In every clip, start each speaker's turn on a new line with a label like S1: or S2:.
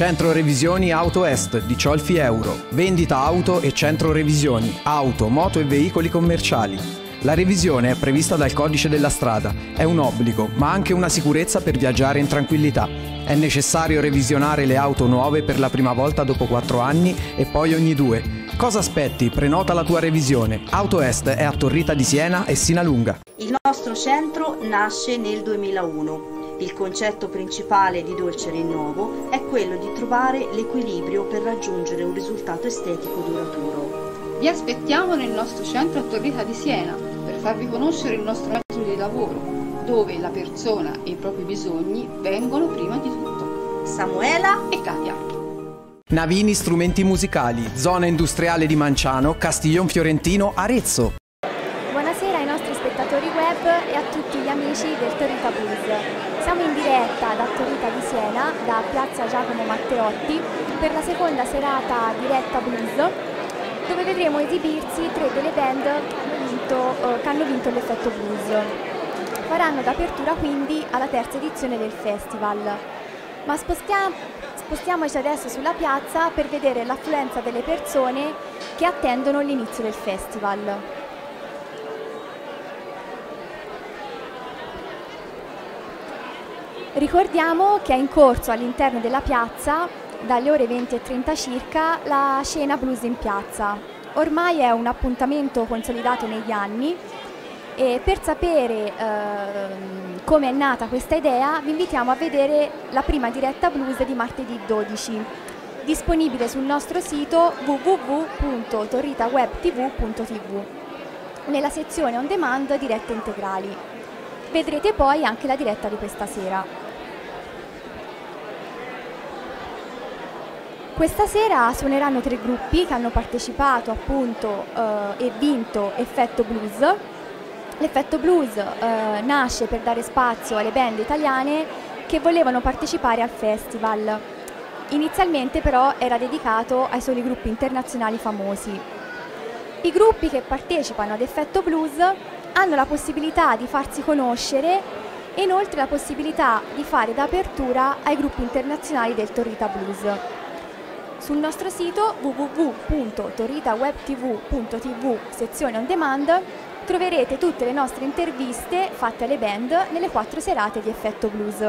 S1: Centro Revisioni Auto Est di Ciolfi Euro. Vendita auto e centro revisioni, auto, moto e veicoli commerciali. La revisione è prevista dal codice della strada, è un obbligo, ma anche una sicurezza per viaggiare in tranquillità. È necessario revisionare le auto nuove per la prima volta dopo 4 anni e poi ogni 2. Cosa aspetti? Prenota la tua revisione. Auto Est è a Torrita di Siena e Sinalunga.
S2: Il nostro centro nasce nel 2001. Il concetto principale di Dolce Rinnovo è quello di trovare l'equilibrio per raggiungere un risultato estetico duraturo.
S3: Vi aspettiamo nel nostro centro a Torrita di Siena per farvi conoscere il nostro metodo di lavoro, dove la persona e i propri bisogni vengono prima di tutto.
S2: Samuela
S3: e Katia.
S1: Navini Strumenti Musicali, zona industriale di Manciano, Castiglion Fiorentino, Arezzo.
S4: Buonasera ai nostri spettatori web e a tutti gli amici del Torrita Blues. Siamo in diretta da Torrita di Siena, da Piazza Giacomo Matteotti, per la seconda serata diretta blues, dove vedremo esibirsi 3 delle band che hanno vinto l'effetto blues. Faranno d'apertura quindi alla terza edizione del festival. Ma spostiamoci adesso sulla piazza per vedere l'affluenza delle persone che attendono l'inizio del festival. Ricordiamo che è in corso all'interno della piazza, dalle ore 20:30 circa, la Scena Blues in Piazza. Ormai è un appuntamento consolidato negli anni e per sapere come è nata questa idea vi invitiamo a vedere la prima diretta blues di martedì 12, disponibile sul nostro sito www.torritawebtv.tv nella sezione on demand dirette integrali. Vedrete poi anche la diretta di questa sera. Questa sera suoneranno 3 gruppi che hanno partecipato appunto e vinto Effetto Blues. L'Effetto Blues nasce per dare spazio alle band italiane che volevano partecipare al festival. Inizialmente però era dedicato ai soli gruppi internazionali famosi. I gruppi che partecipano ad Effetto Blues hanno la possibilità di farsi conoscere e inoltre la possibilità di fare da apertura ai gruppi internazionali del Torrita Blues. Sul nostro sito www.torritawebtv.tv sezione on demand troverete tutte le nostre interviste fatte alle band nelle 4 serate di Effetto Blues.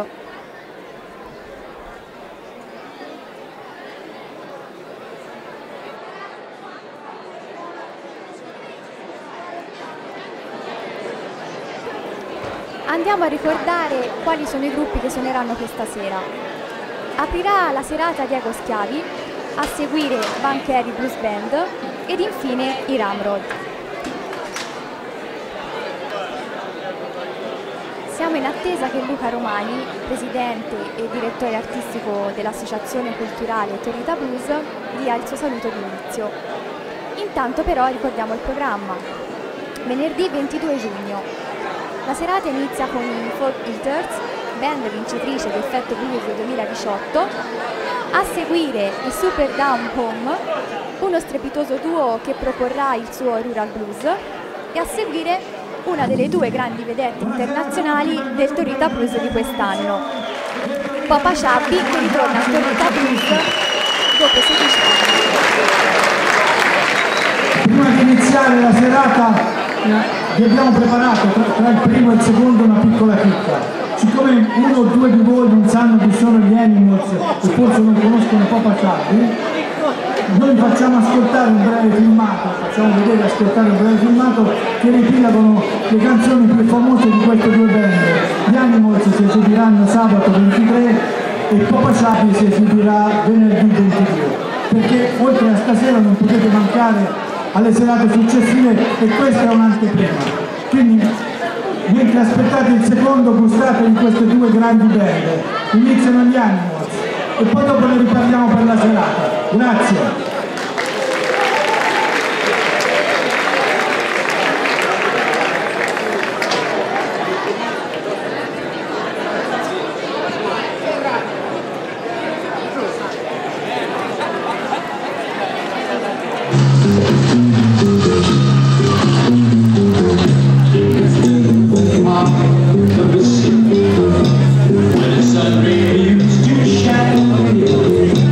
S4: Andiamo a ricordare quali sono i gruppi che suoneranno questa sera. Aprirà la serata Diego Schiavi, a seguire Bancheri Blues Band ed infine i Ramrod. Siamo in attesa che Luca Romani, presidente e direttore artistico dell'Associazione Culturale Torrita Blues, dia il suo saluto d'inizio. Intanto però ricordiamo il programma. Venerdì 22 giugno. La serata inizia con i Folk Eaters, band vincitrice di Effetto Blues 2018, a seguire i Super Down Home, uno strepitoso duo che proporrà il suo Rural Blues, e a seguire una delle 2 grandi vedette internazionali del Torrita Blues di quest'anno, Papa Shabby, che ritorna a Torrita Blues dopo 16 anni.
S5: Prima di iniziare la serata vi abbiamo preparato tra il primo e il secondo una piccola chicca. Siccome 1 o 2 di voi non sanno chi sono gli Animals e forse non conoscono Papa Shabby, noi facciamo ascoltare un breve filmato, facciamo vedere e ascoltare un breve filmato che ripilagano le canzoni più famose di queste 2 band. Gli Animals si esibiranno sabato 23 e Papa Shabby si esibirà venerdì 22, perché oltre a stasera non potete mancare alle serate successive e questa è un'anteprima. Quindi mentre aspettate il secondo gustate di queste 2 grandi band. Iniziano gli Animals e poi dopo ne riparliamo per la serata. Grazie.
S6: When the sun refused to shine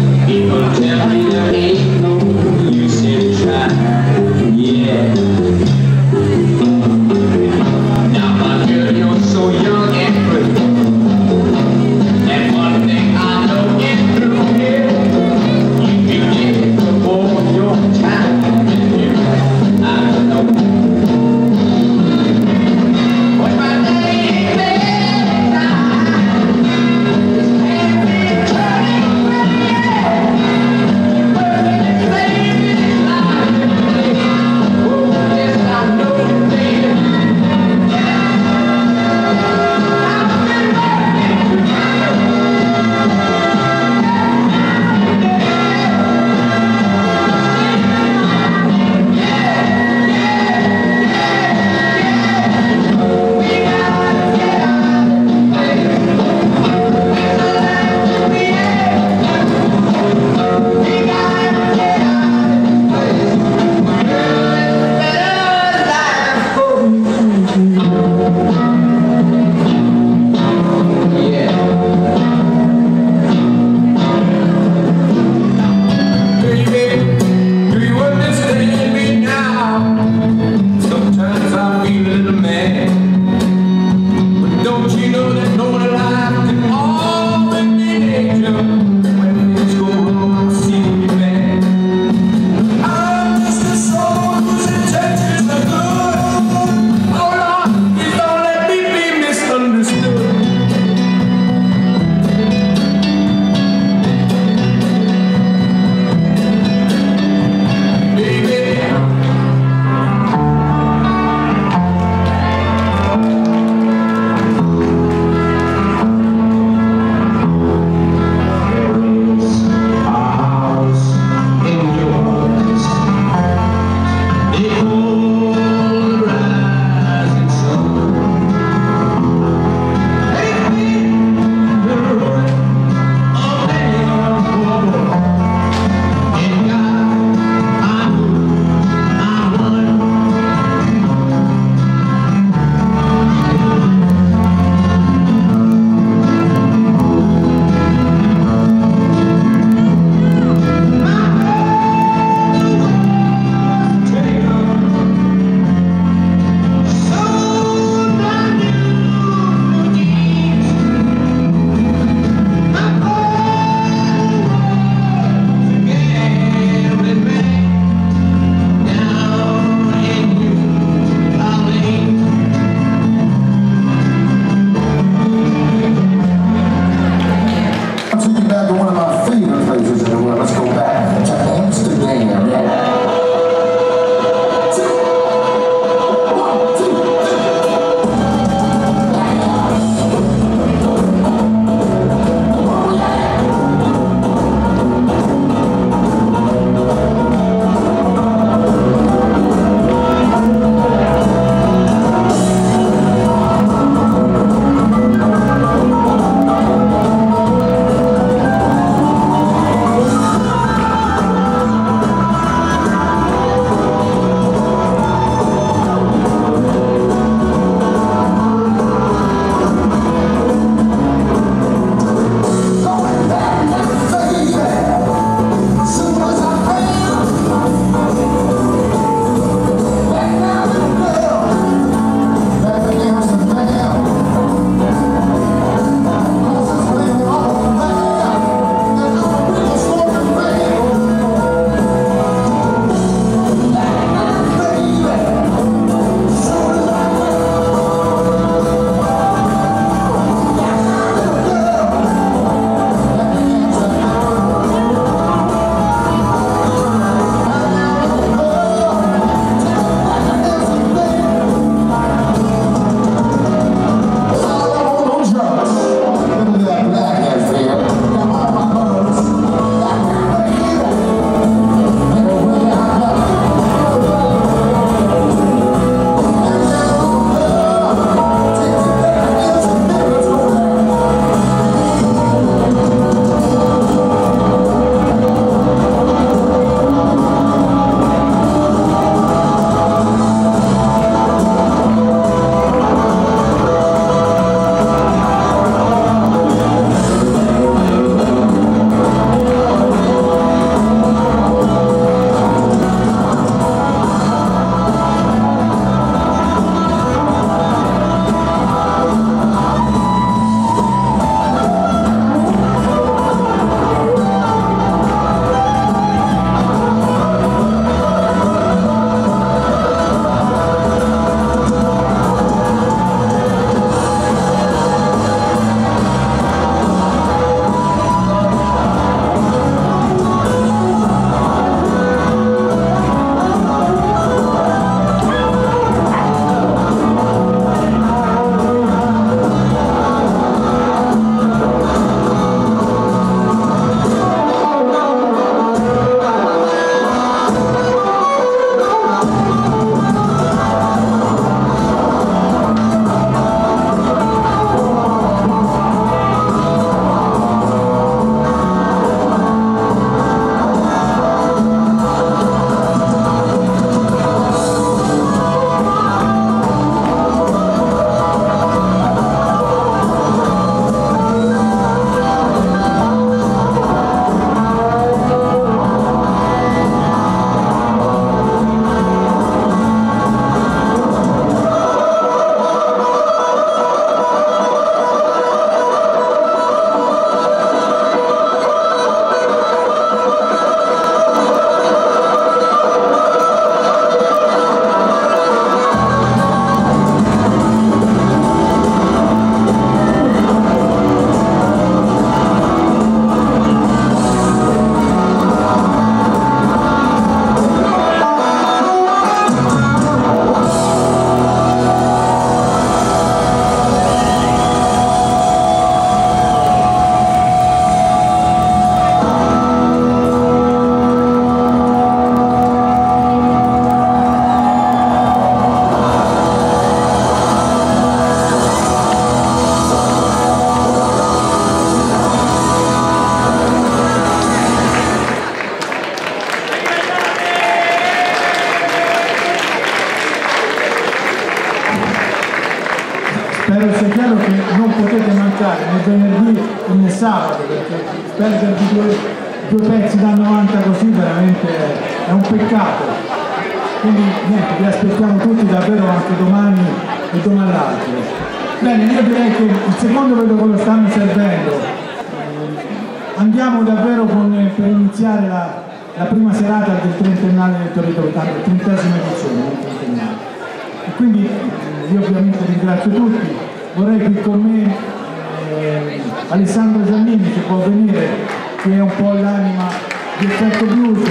S5: quello che non potete mancare né venerdì né sabato, perché perdervi due pezzi da 90 così veramente è un peccato. Quindi niente, vi aspettiamo tutti davvero anche domani e domani l'altro. Bene, io direi che il secondo vedo che lo stanno servendo. Andiamo davvero per iniziare la prima serata del trentennale del Torito, il 30ª edizione del trentennale. E quindi io ovviamente ringrazio tutti, vorrei qui con me Alessandro Giannini, che può venire, che è un po' l'anima di Effetto Blues,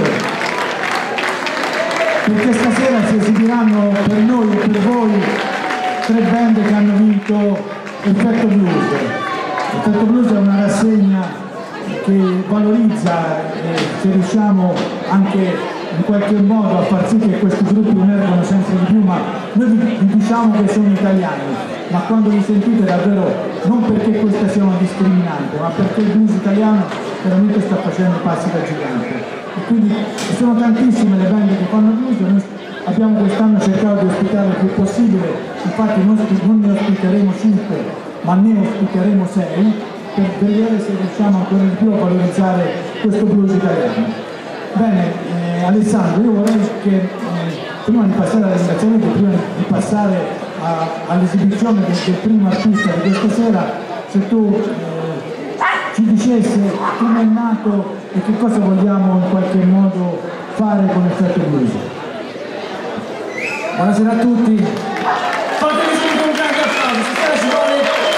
S5: perché stasera si esibiranno per noi e per voi 3 band che hanno vinto Effetto Blues. Effetto Blues è una rassegna che valorizza, se riusciamo anche in qualche modo a far sì che questi gruppi emergano sempre di più, ma noi vi diciamo che sono italiani, ma quando li sentite davvero non perché questa sia una discriminante, ma perché il blues italiano veramente sta facendo passi da gigante. E quindi sono tantissime le band che fanno blues, noi abbiamo quest'anno cercato di ospitare il più possibile, infatti non ne ospiteremo 5, ma ne ospiteremo 6, per vedere se riusciamo ancora di più a valorizzare questo blues italiano. Bene, Alessandro, io vorrei che prima di passare al ringraziamento, prima di passare all'esibizione del primo artista di questa sera, se tu ci dicessi come è nato e che cosa vogliamo in qualche modo fare con Effetto Blues.
S6: Buonasera a tutti. Fatemi sentire un grande applauso, stasera ci vuole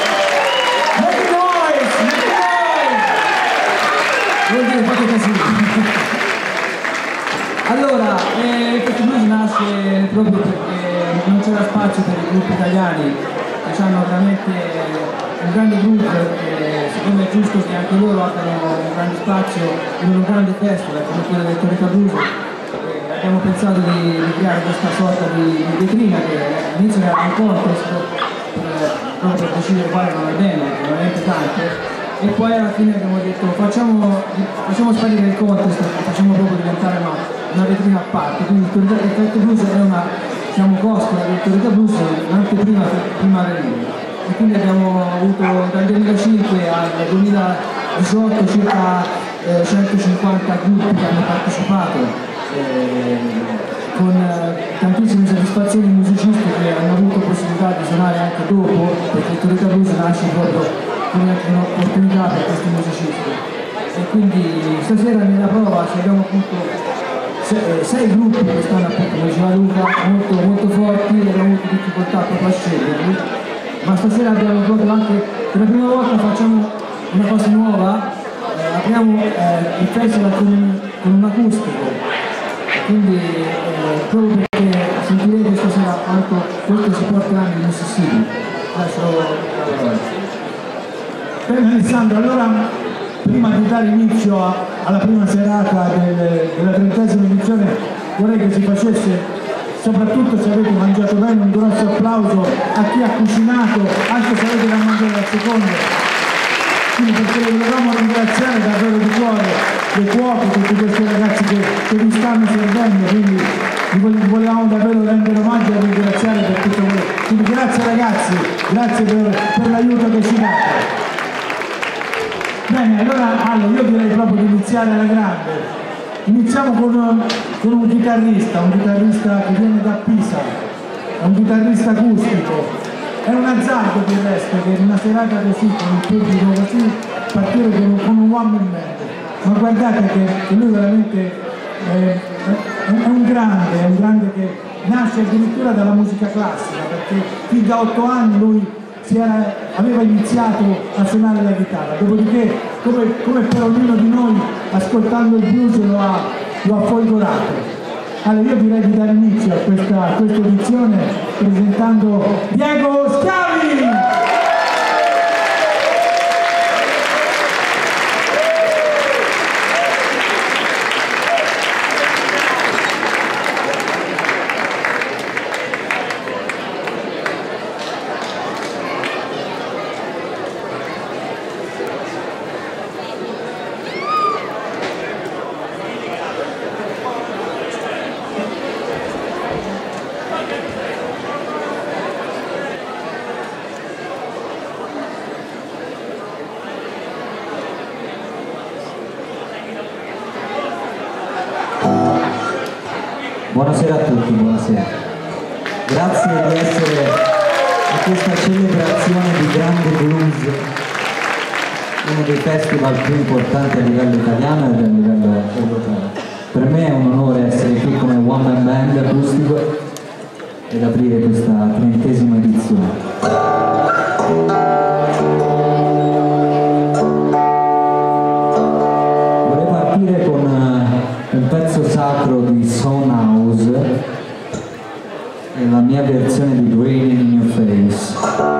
S6: vuol dire fate casino. Allora, Effetto Blues nasce proprio perché non c'era spazio per i gruppi italiani che hanno veramente un grande gruppo, e secondo me è giusto che anche loro abbiano un grande spazio in un grande festival come quello del Torito Blues. Abbiamo pensato di creare questa sorta di vetrina che all'inizio era un contest proprio per decidere quale non è bene, veramente tante. E poi alla fine abbiamo detto facciamo sparire il contest e facciamo proprio diventare una vetrina a parte. Quindi il Effetto Blues è una, siamo costola del Torito Blues, un'anteprima prima arrivo. E quindi abbiamo avuto dal 2005 al 2018 circa 150 gruppi che hanno partecipato, con tantissime soddisfazioni musicisti che hanno avuto possibilità di suonare anche dopo, perché il Torito Blues nasce proprio come un'opportunità per questi musicisti. E quindi stasera nella prova abbiamo appunto 6 gruppi che stanno appunto, come diceva Luca, molto forti e abbiamo avuto difficoltà proprio a sceglierli, ma stasera abbiamo proprio anche, per la prima volta facciamo una cosa nuova, apriamo il festival con un acustico, quindi proprio perché sentirete stasera quanto questo si porterà nel Mississippi. Adesso
S5: Bene Alessandro, allora prima di dare inizio alla prima serata della 30ª edizione vorrei che si facesse, soprattutto se avete mangiato bene, un grosso applauso a chi ha cucinato, anche se avete da mangiare al secondo. Quindi perché volevamo ringraziare davvero di cuore le cuoche, tutti questi ragazzi che vi stanno servendo, quindi vi volevamo davvero rendere omaggio e ringraziare per tutto quello. Quindi grazie ragazzi, grazie per l'aiuto che ci date. Bene, allora io direi proprio di iniziare alla grande. Iniziamo con un chitarrista che viene da Pisa, è un chitarrista acustico. È un azzardo del resto che in una serata così, con un pubblico così, partire con un one man band. Ma guardate che lui veramente è un grande che nasce addirittura dalla musica classica, perché fin da 8 anni lui aveva iniziato a suonare la chitarra, dopodiché come per ognuno di noi ascoltando il blues lo ha folgorato. Allora io direi di dare inizio a questa edizione presentando Diego Schiavi!
S7: Buonasera a tutti, buonasera. Grazie di essere a questa celebrazione di grande blues, uno dei festival più importanti a livello italiano e a livello europeo. Per me è un onore essere qui come one man band acustico ed aprire questa 30ª edizione. Vorrei partire con un pezzo sacro di Soundhouse e la mia versione di Raining in Your Face.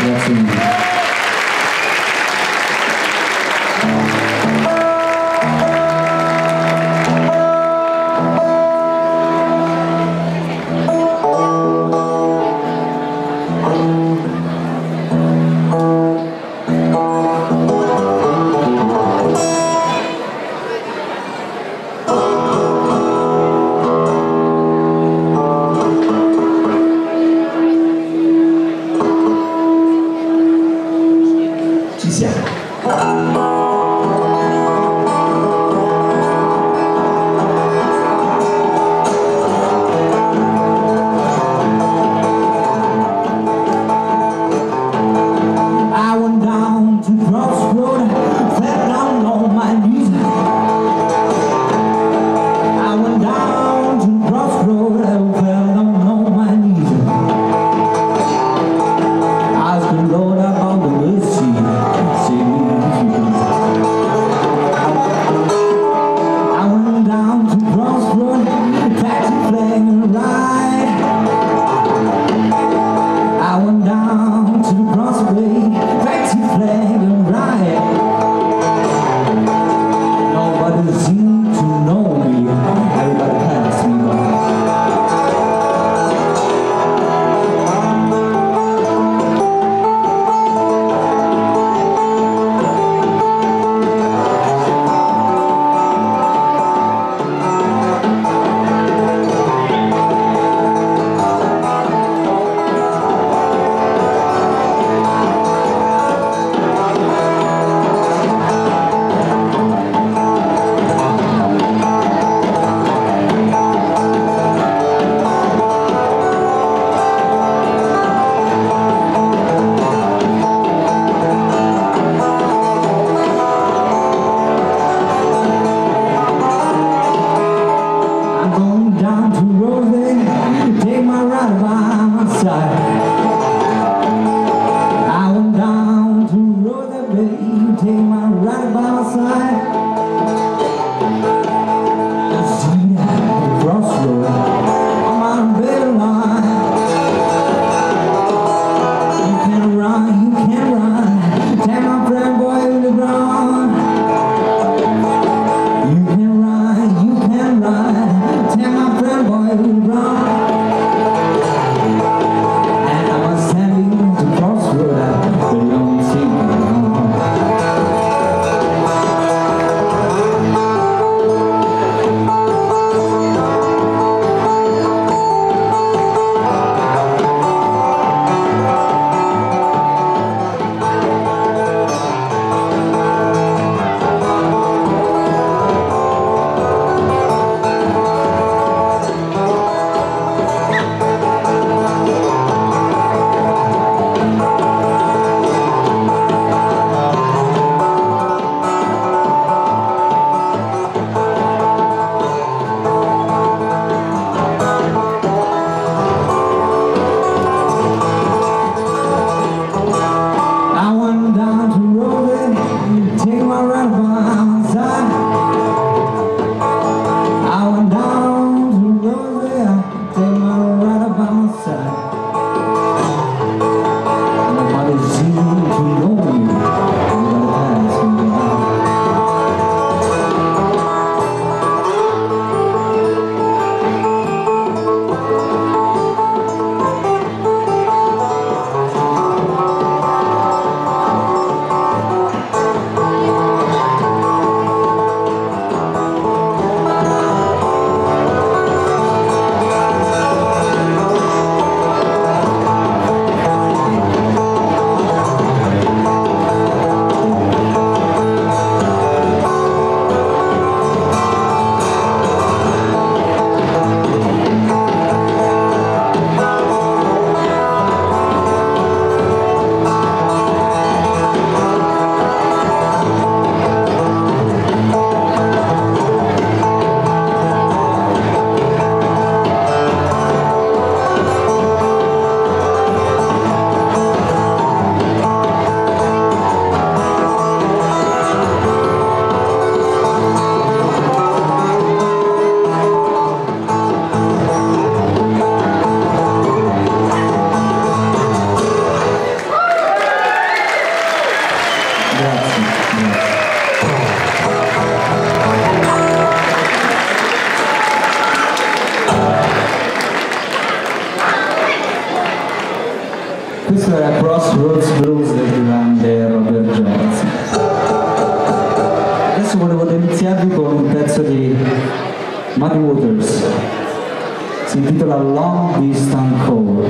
S7: Grazie mille.
S8: Lord, I'm on the mercy, save me.
S7: Questo era Crossroads Blues del grande Robert Jones. Adesso volevo deliziarvi con un pezzo di Muddy Waters, si intitola Long Distance Call.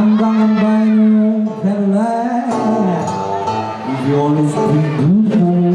S8: You always be good.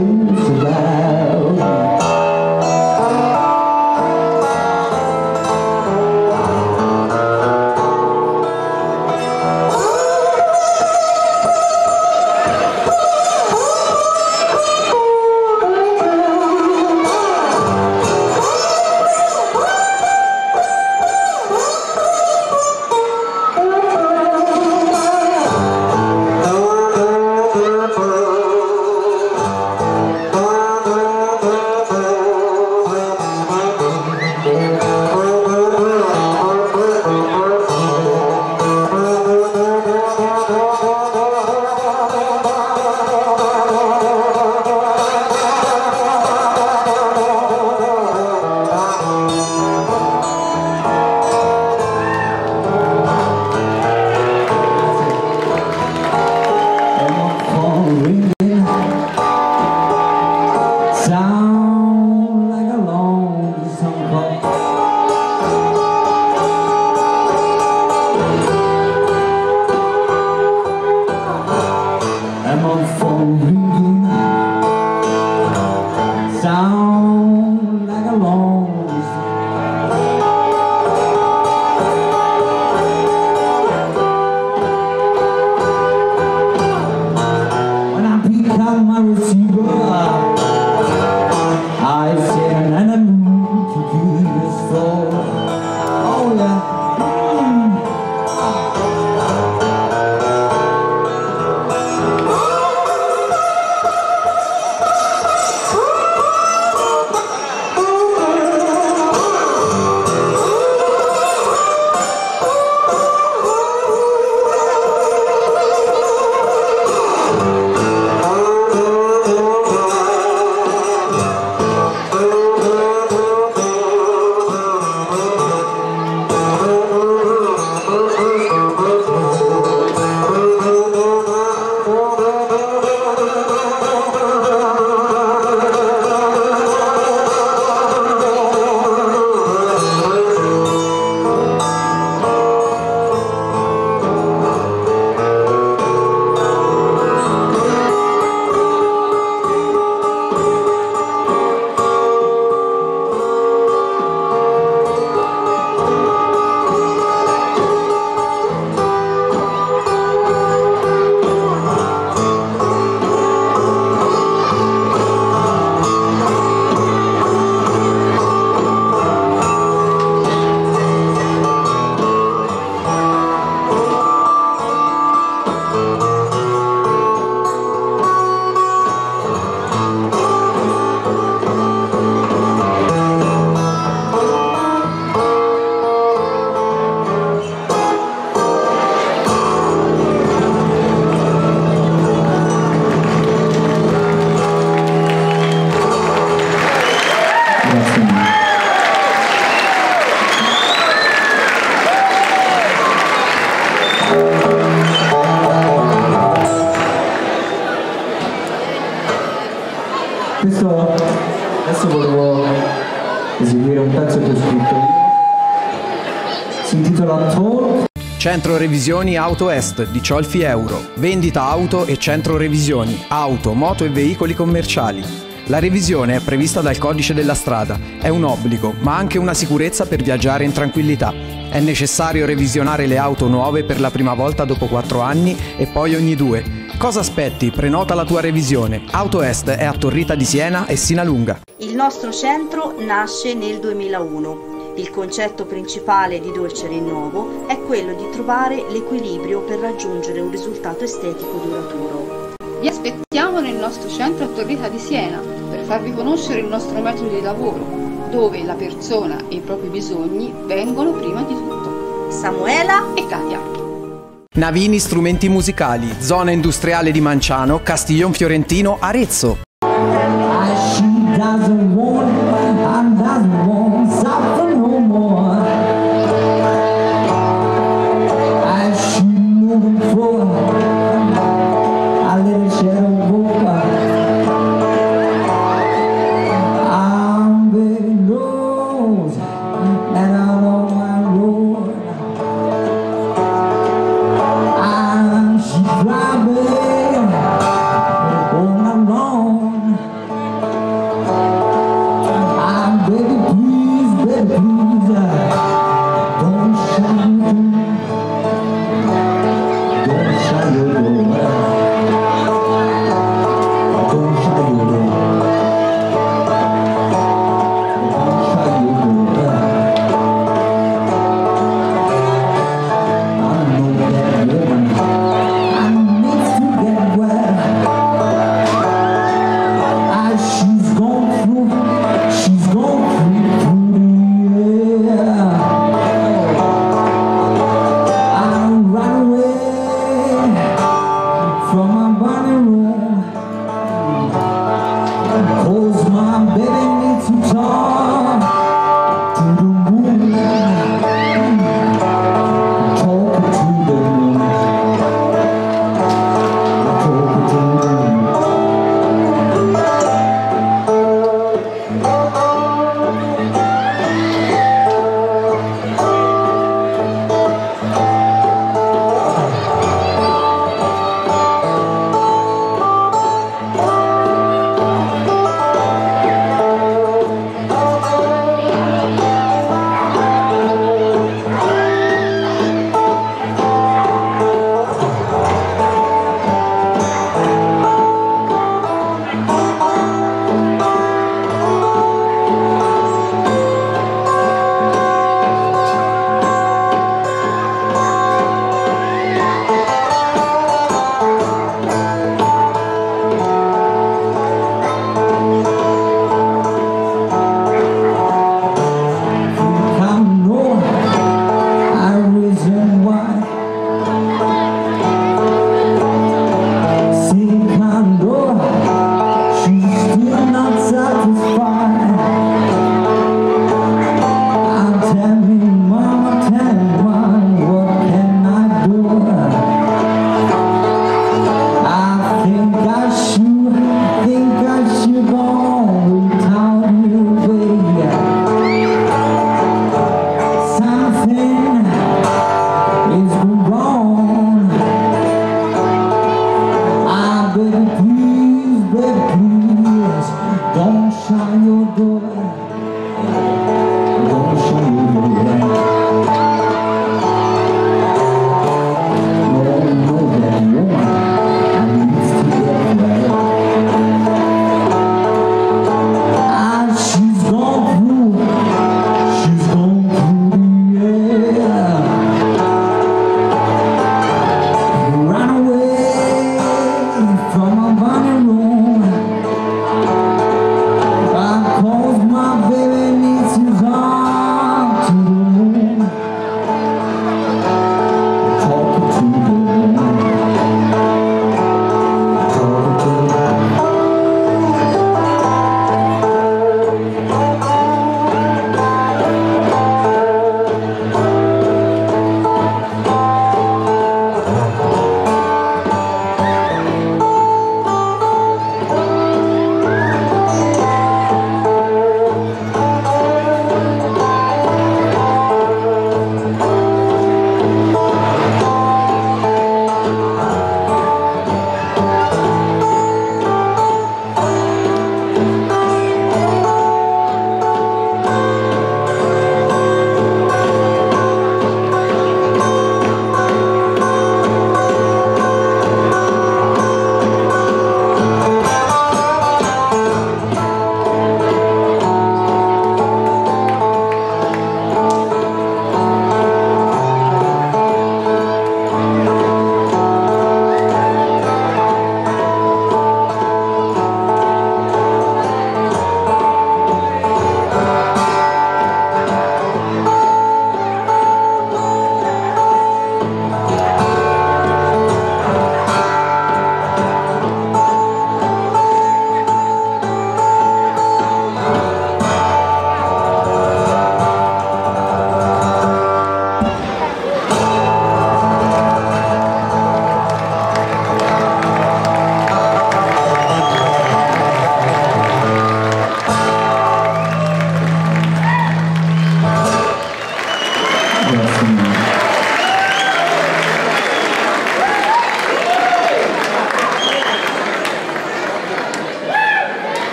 S7: Adesso volevo eseguire un pezzo che ho scritto io. Si intitola Talk.
S1: Centro Revisioni Auto Est di Ciolfi Euro. Vendita auto e centro revisioni, auto, moto e veicoli commerciali. La revisione è prevista dal codice della strada, è un obbligo, ma anche una sicurezza per viaggiare in tranquillità. È necessario revisionare le auto nuove per la prima volta dopo 4 anni e poi ogni 2. Cosa aspetti? Prenota la tua revisione. Auto Est è a Torrita di Siena e Sinalunga.
S2: Il nostro centro nasce nel 2001. Il concetto principale di Dolce Rinnovo è quello di trovare l'equilibrio per raggiungere un risultato estetico duraturo.
S3: Vi aspettiamo nel nostro centro a Torrita di Siena per farvi conoscere il nostro metodo di lavoro, dove la persona e i propri bisogni vengono prima di tutto.
S2: Samuela
S3: e Katia.
S1: Navini Strumenti Musicali, zona industriale di Manciano, Castiglion Fiorentino, Arezzo.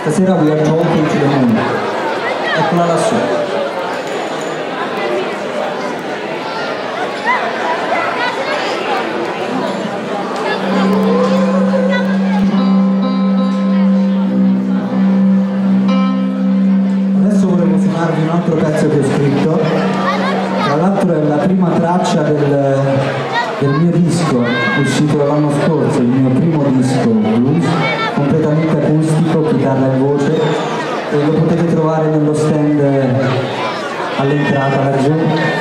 S7: Stasera we are talking to the moon. Eccola lassù. Adesso volevo suonarvi un altro pezzo che ho scritto. Tra l'altro è la prima traccia del mio disco, uscito l'anno scorso, il mio primo disco blues, completamente acustico, chitarra e voce, e lo potete trovare nello stand all'entrata laggiù.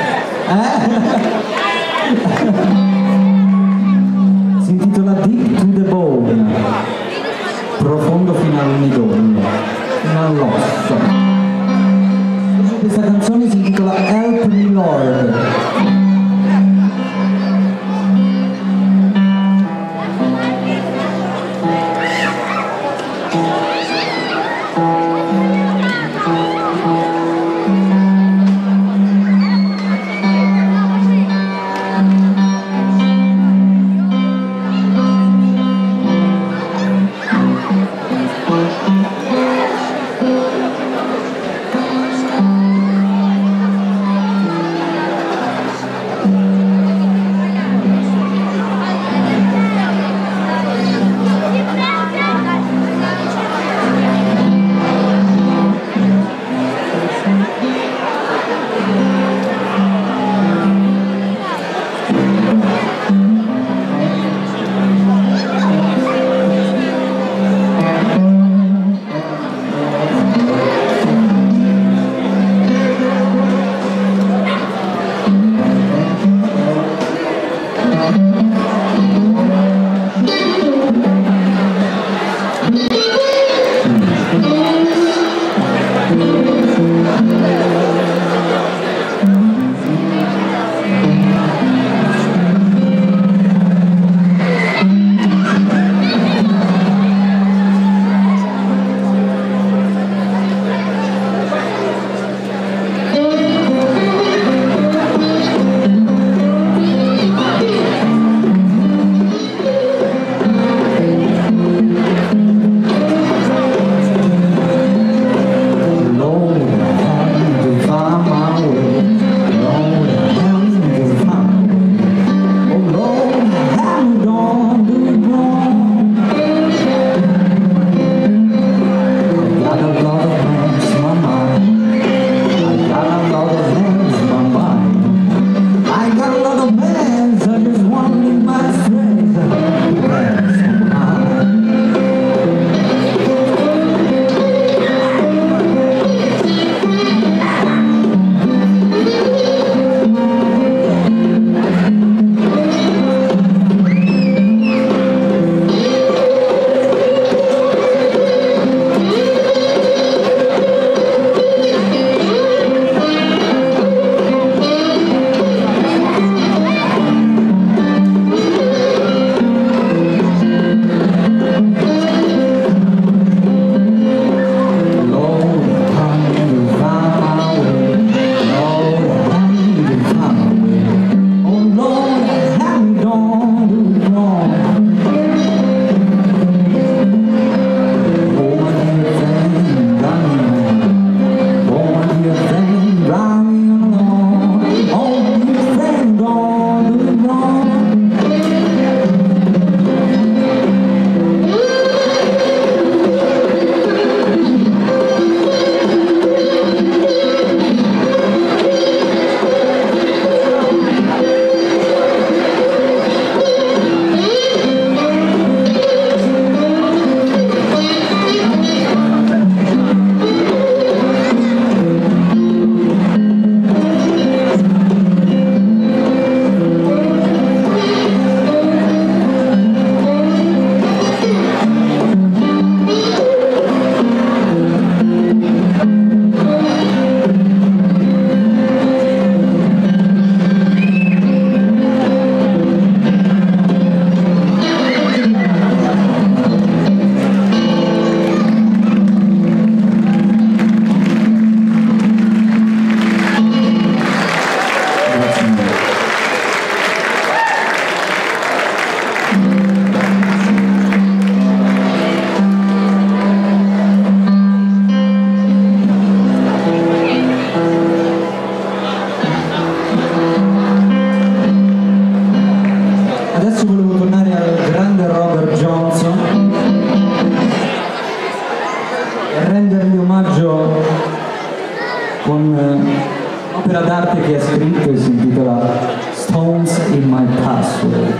S7: Si intitola Deep to the Bone, profondo fino al midollo, fino all'osso. Questa canzone si intitola Help Me Lord. rendergli omaggio con un'opera d'arte che ha scritto e si intitola Stones in My Password.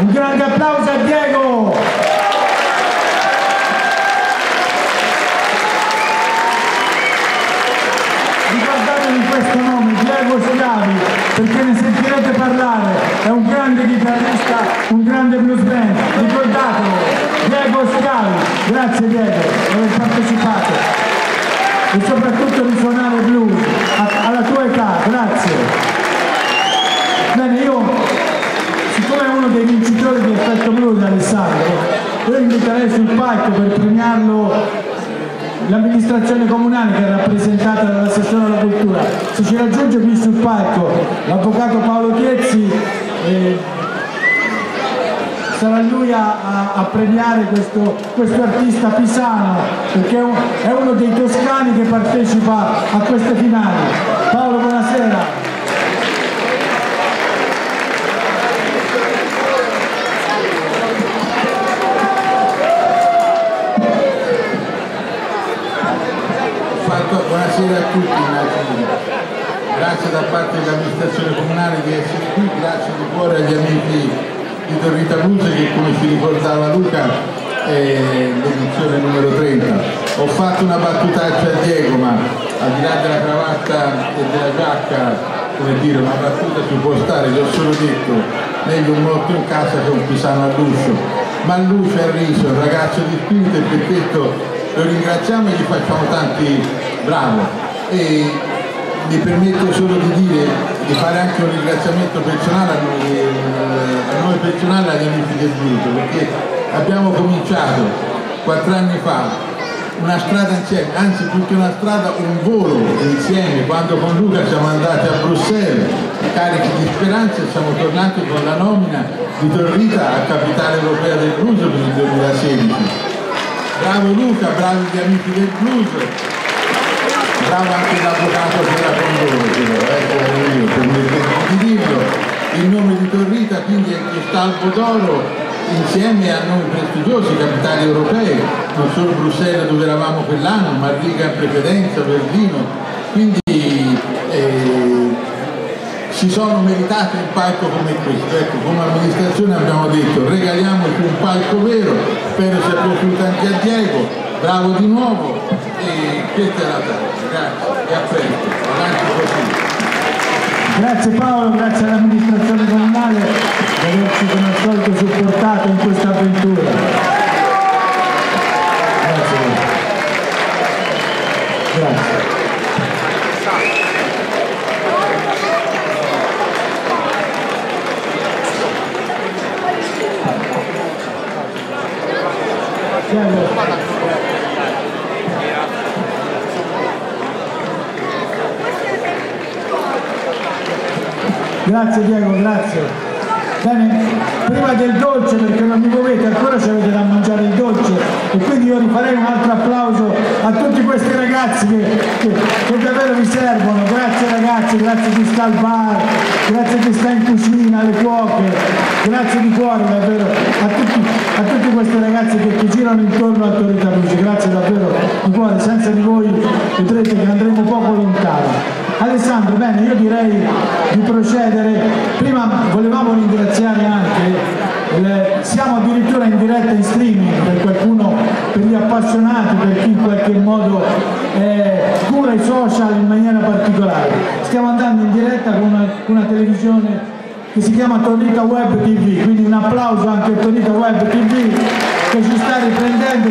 S5: Un grande applauso a Diego! Ricordatevi questo nome, Diego Schiavi, perché ne sentirete parlare. È un grande chitarrista, un grande blues band. Ricordatelo, Diego Schiavi. Grazie Diego per aver partecipato e soprattutto di suonare blues alla tua età. Grazie. Bene, io, siccome è uno dei vincitori di Effetto Blues, Alessandro, io inviterei sul palco per premiarlo l'amministrazione comunale, che è rappresentata dall'assessore alla cultura. Se ci raggiunge qui sul palco l'avvocato Paolo Chiezzi, sarà lui a premiare questo artista pisano, perché è uno dei toscani che partecipa a queste finali. Paolo, buonasera.
S8: Buonasera a tutti, grazie da parte dell'amministrazione comunale di essere qui, grazie di cuore agli amici di Torrita Blues, che come ci ricordava Luca è l'edizione numero 30. Ho fatto una battutaccia a Diego, ma al di là della cravatta e della giacca, come dire, una battuta ci può stare, gli ho solo detto meglio un morto in casa che un pisano all'uscio, ma lui ci ha riso, un ragazzo di spirito, e per questo lo ringraziamo e gli facciamo tanti bravo. E mi permetto solo di fare anche un ringraziamento personale a noi personale, agli amici del gruppo, perché abbiamo cominciato 4 anni fa una strada insieme, anzi più che una strada, un volo insieme, quando con Luca siamo andati a Bruxelles carichi di speranza e siamo tornati con la nomina di Torrita a capitale europea del blues per il 2016. Bravo Luca, bravi gli amici del blues, bravo anche l'avvocato che era con loro, io, per di dirlo. Il nome di Torrita quindi è il Cristallo d'Oro, insieme a nomi prestigiosi, capitali europei, non solo Bruxelles dove eravamo quell'anno, ma Riga in precedenza, Berlino, quindi si sono meritati un palco come questo. Ecco, come amministrazione abbiamo detto regaliamoci un palco vero, spero sia piaciuto anche a Diego, bravo di nuovo, e questa è la tarda, grazie e a presto, avanti così.
S5: Grazie Paolo, grazie all'amministrazione comunale per averci come al solito supportato in questa avventura. Grazie. Grazie. Grazie Diego, grazie. Bene, prima del dolce, perché non mi muovete ancora, ci avete da mangiare il dolce, e quindi io rifarei un altro applauso a tutti questi ragazzi che davvero vi servono. Grazie ragazzi, grazie chi sta al bar, grazie chi sta in cucina, alle cuoche, grazie di cuore davvero a tutti questi ragazzi che girano intorno a Torrita Blues, grazie davvero di cuore, senza di voi vedrete che andremo poco lontano. Alessandro, bene, io direi di procedere. Prima volevamo ringraziare anche, siamo addirittura in diretta in streaming per qualcuno, per gli appassionati, per chi in qualche modo cura i social in maniera particolare. Stiamo andando in diretta con una televisione che si chiama Torrita Web TV, quindi un applauso anche a Torrita Web TV che ci sta riprendendo,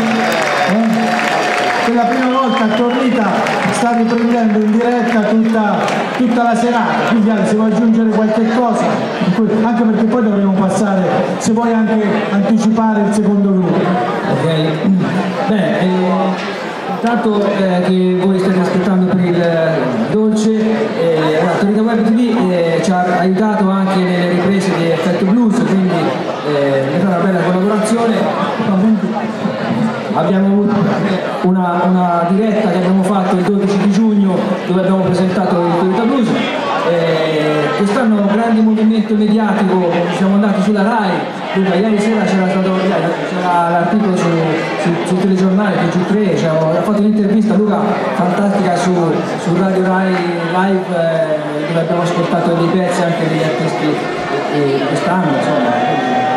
S5: per la prima volta Torrita sta riprendendo in diretta tutta la serata, quindi se vuoi aggiungere qualche cosa, anche perché poi dovremo passare, se vuoi anche anticipare il secondo gruppo.
S6: Ok, bene, intanto che voi state aspettando per il dolce, Torrita Web TV ci ha aiutato anche nelle riprese di Effetto Blues, quindi è stata una bella collaborazione. Abbiamo avuto una diretta che abbiamo fatto il 12 di giugno dove abbiamo presentato il Torrita Blues. Quest'anno un grande movimento mediatico, siamo andati sulla RAI. Luca, ieri sera c'era l'articolo sul telegiornale TG3, ha fatto un'intervista Luca fantastica su Radio RAI Live, dove abbiamo ascoltato dei pezzi anche degli artisti quest'anno, insomma.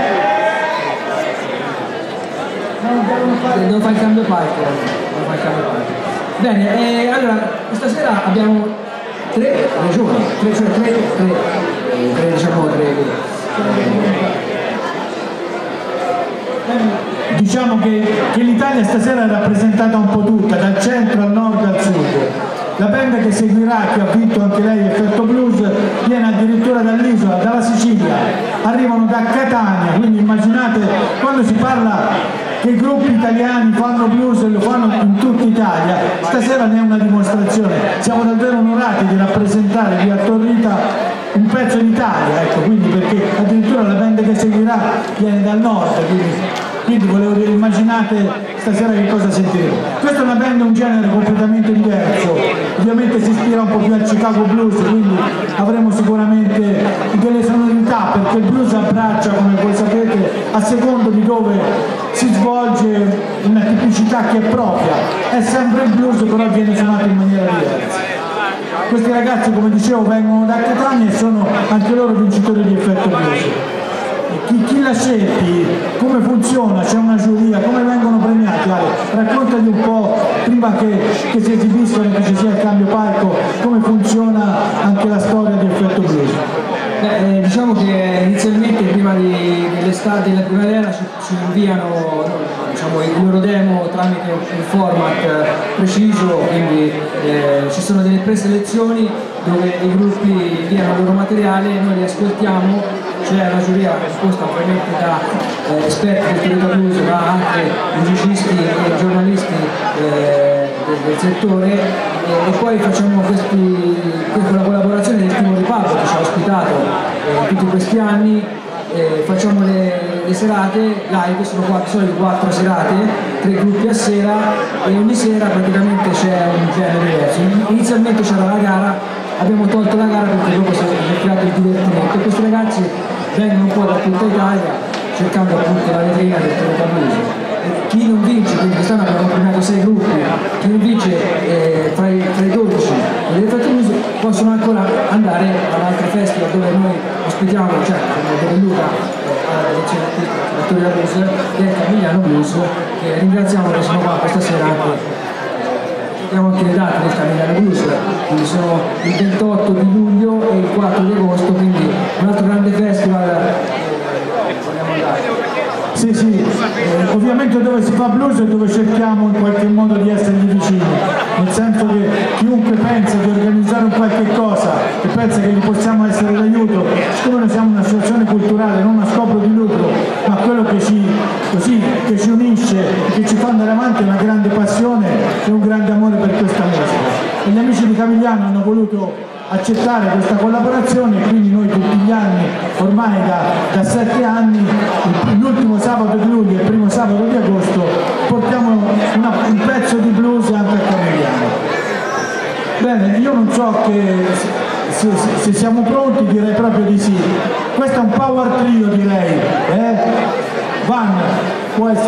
S6: devo fare il cambio palco. Bene, allora, questa sera abbiamo 3 regioni,
S5: Diciamo che l'Italia stasera è rappresentata un po' tutta, dal centro al nord al sud. La band che seguirà, che ha vinto anche lei Effetto Blues, viene addirittura dall'isola, dalla Sicilia, arrivano da Catania, quindi immaginate quando si parla che i gruppi italiani fanno blues e lo fanno in tutta Italia, stasera ne è una dimostrazione. Siamo davvero onorati di rappresentare qui a Torrita un pezzo d'Italia, ecco, quindi perché addirittura la band che seguirà viene dal nord, quindi volevo dire, immaginate stasera che cosa sentiremo. Questa è una band, un genere completamente diverso, ovviamente si ispira un po' più al Chicago Blues, quindi avremo sicuramente delle sonorità, perché il blues abbraccia, come voi sapete, a secondo di dove si svolge una tipicità che è propria. È sempre il blues, però viene suonato in maniera diversa. Questi ragazzi, come dicevo, vengono da Catania e sono anche loro vincitori di Effetto Blues. Chi l'ha scelti? Come funziona? C'è una giuria? Come vengono premiati? Ale, raccontagli un po', prima che si esibiscano, che ci sia il cambio palco, come funziona anche la storia di Effetto Blues.
S6: Diciamo che inizialmente prima dell'estate della primavera ci inviano i loro demo tramite un format preciso, quindi ci sono delle preselezioni dove i gruppi inviano il loro materiale, noi li ascoltiamo, c'è una giuria composta ovviamente da esperti del Torrita Blues, ma anche musicisti e giornalisti del settore, e poi facciamo questa collaborazione del Timo Di Pablo che ci ha ospitato tutti questi anni. Facciamo le serate live, sono di solito 4 serate, 3 gruppi a sera, e ogni sera praticamente c'è un genere diverso. Inizialmente c'era la gara, abbiamo tolto la gara perché dopo si è creato il divertimento, e questi ragazzi vengono un po' da tutta Italia cercando appunto la vetrina del Torrita Blues. Chi non vince, quindi quest'anno abbiamo premiato 6 gruppi, chi non vince fra i 12 dell'Effetto Blues possono ancora andare all'altro festival dove noi ospitiamo, cioè dove Luca la Torrita Blues e il Camigliano Blues, che ringraziamo che sono qua questa sera anche. Abbiamo anche le date del Camigliano Blues, quindi sono il 28 di luglio e il 4 di agosto, quindi un altro grande festival. Vogliamo andare.
S5: Sì, ovviamente dove si fa blues è dove cerchiamo in qualche modo di essergli vicini, nel senso che chiunque pensa di organizzare un qualche cosa e pensa che gli possiamo essere d'aiuto, siccome noi siamo un'associazione culturale non a scopo di lucro, ma quello che ci unisce e che ci fa andare avanti è una grande passione e un grande amore per questa musica. E gli amici di Camigliano hanno voluto accettare questa collaborazione, e quindi noi tutti gli anni, ormai da 7 anni, l'ultimo sabato di luglio e il primo sabato di agosto, portiamo un pezzo di blues anche a Camigliano. Bene, io non so se siamo pronti, direi proprio di sì. Questo è un power trio, direi. Van, può essere,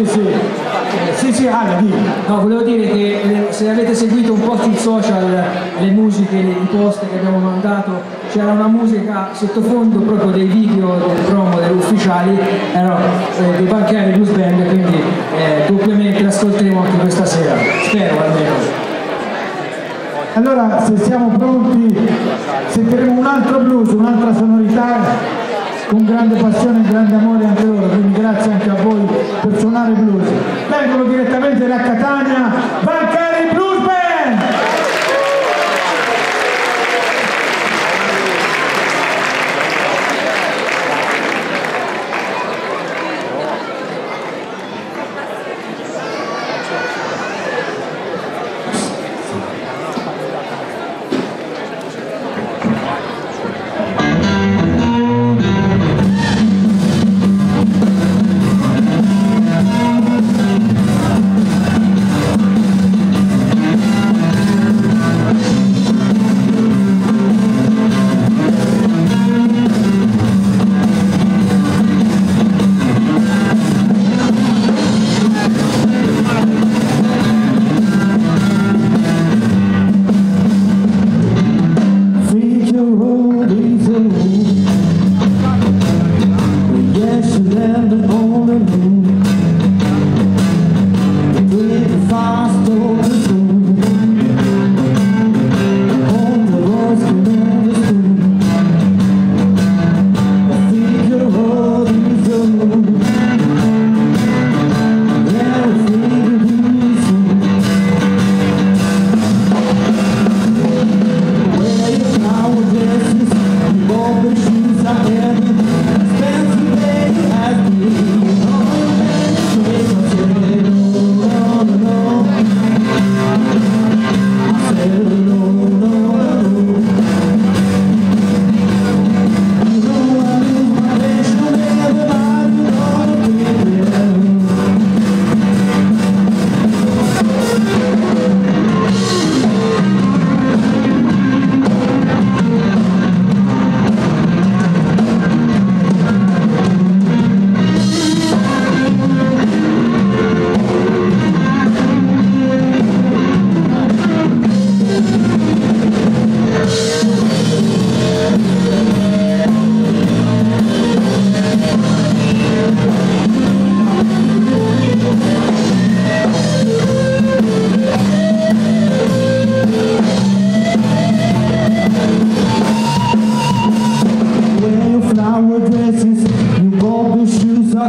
S5: sì, Ale, di.
S6: No, volevo dire che se avete seguito un po' sui social le musiche, i post che abbiamo mandato, c'era una musica sottofondo proprio dei video del promo degli ufficiali, erano dei Banchieri Blues Band, quindi doppiamente l'ascolteremo anche questa sera, spero almeno.
S5: Allora, se siamo pronti, sentiremo un altro blues, un'altra sonorità, con grande passione e grande amore anche loro, quindi grazie anche a voi per suonare blues. Vengono direttamente da Catania, Banchieri Blues Band!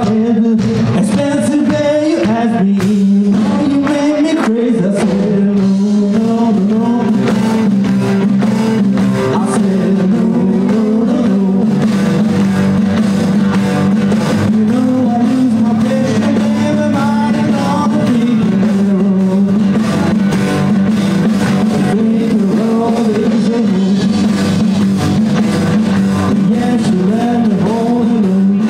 S9: head. Expensive day you asked me, you made me crazy. I said no, no, no. I said no, no, no, no. You know I lose my patience, everybody on the road. I think the road is a road. Yes, you let me hold you.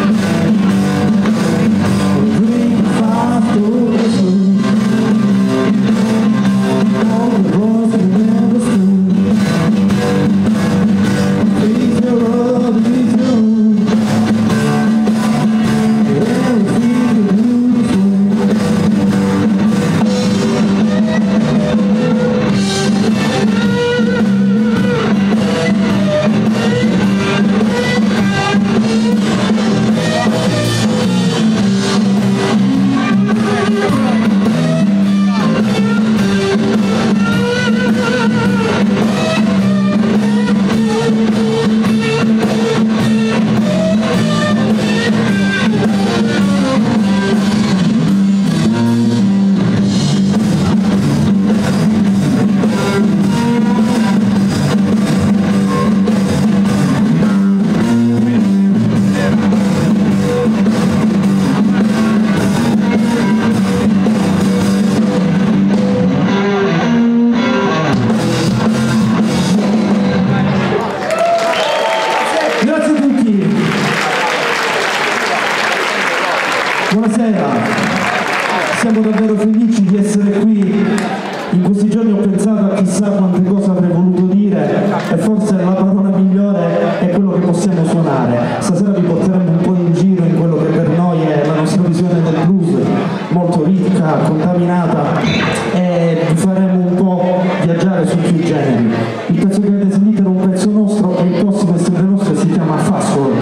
S9: Buonasera, siamo davvero felici di essere qui. In questi giorni ho pensato a chissà quante cose avrei voluto dire e forse la parola migliore è quello che possiamo suonare. Stasera vi porteremo un po' in giro in quello che per noi è la nostra visione del blues, molto ricca, contaminata, e vi faremo un po' viaggiare su più generi. Il pezzo che avete sentito era un pezzo nostro e il prossimo essere nostro si chiama Fast Forward.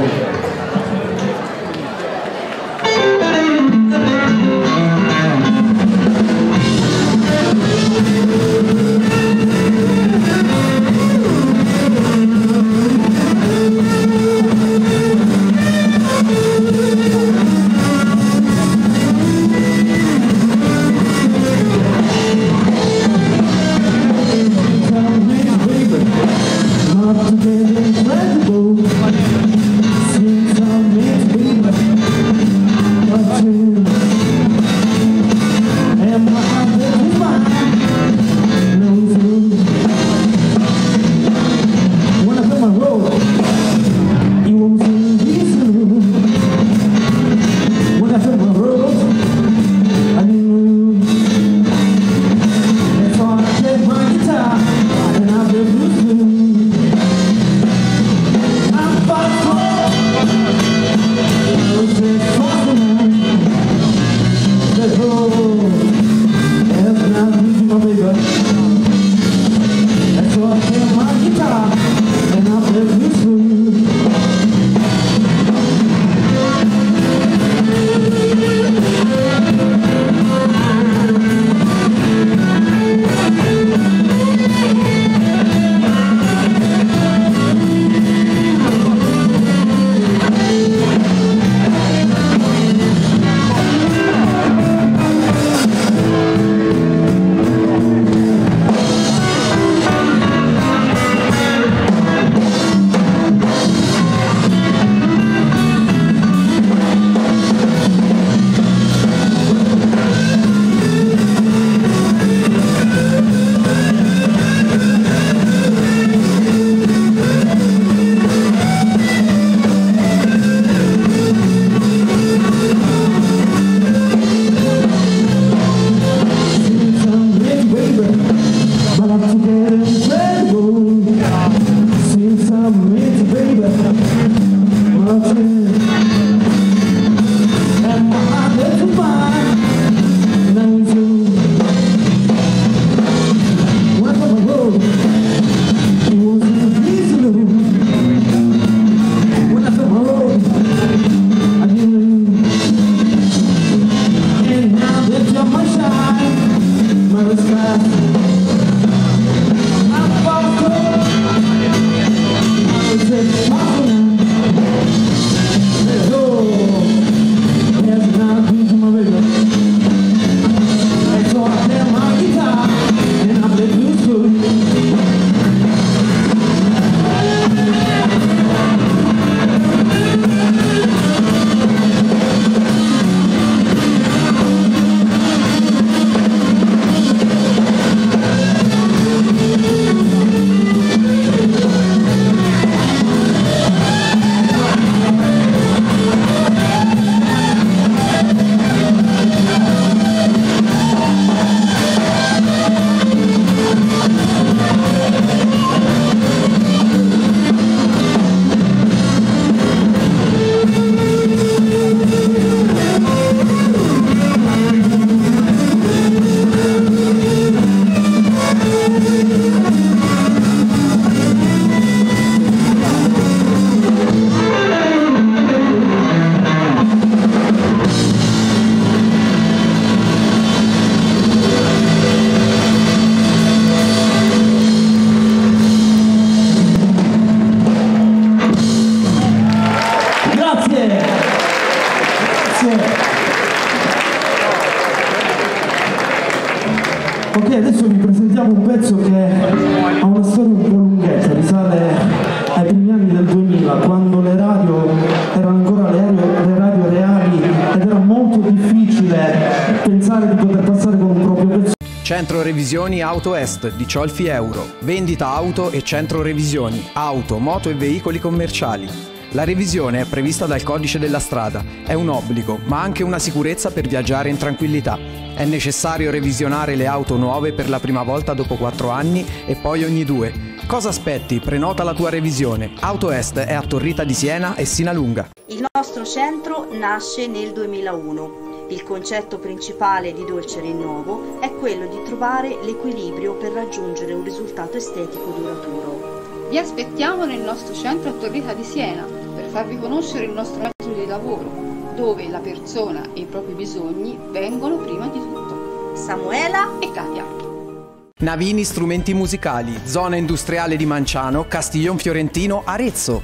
S9: Ok, adesso vi presentiamo un pezzo che ha una storia un po' lunghetta, risale ai primi anni del 2000, quando le radio erano ancora le radio reali ed era molto difficile pensare di poter passare con un proprio pezzo.
S1: Centro Revisioni Auto Est di Ciolfi Euro. Vendita auto e centro revisioni, auto, moto e veicoli commerciali. La revisione è prevista dal codice della strada, è un obbligo, ma anche una sicurezza per viaggiare in tranquillità. È necessario revisionare le auto nuove per la prima volta dopo 4 anni e poi ogni 2. Cosa aspetti? Prenota la tua revisione. Auto Est è a Torrita di Siena e Sinalunga.
S2: Il nostro centro nasce nel 2001. Il concetto principale di Dolce Rinnovo è quello di trovare l'equilibrio per raggiungere un risultato estetico duraturo.
S3: Vi aspettiamo nel nostro centro a Torrita di Siena per farvi conoscere il nostro metodo di lavoro, dove la persona e i propri bisogni vengono prima di tutto.
S2: Samuela
S3: e Katia.
S1: Navini Strumenti Musicali, zona industriale di Manciano, Castiglion Fiorentino, Arezzo.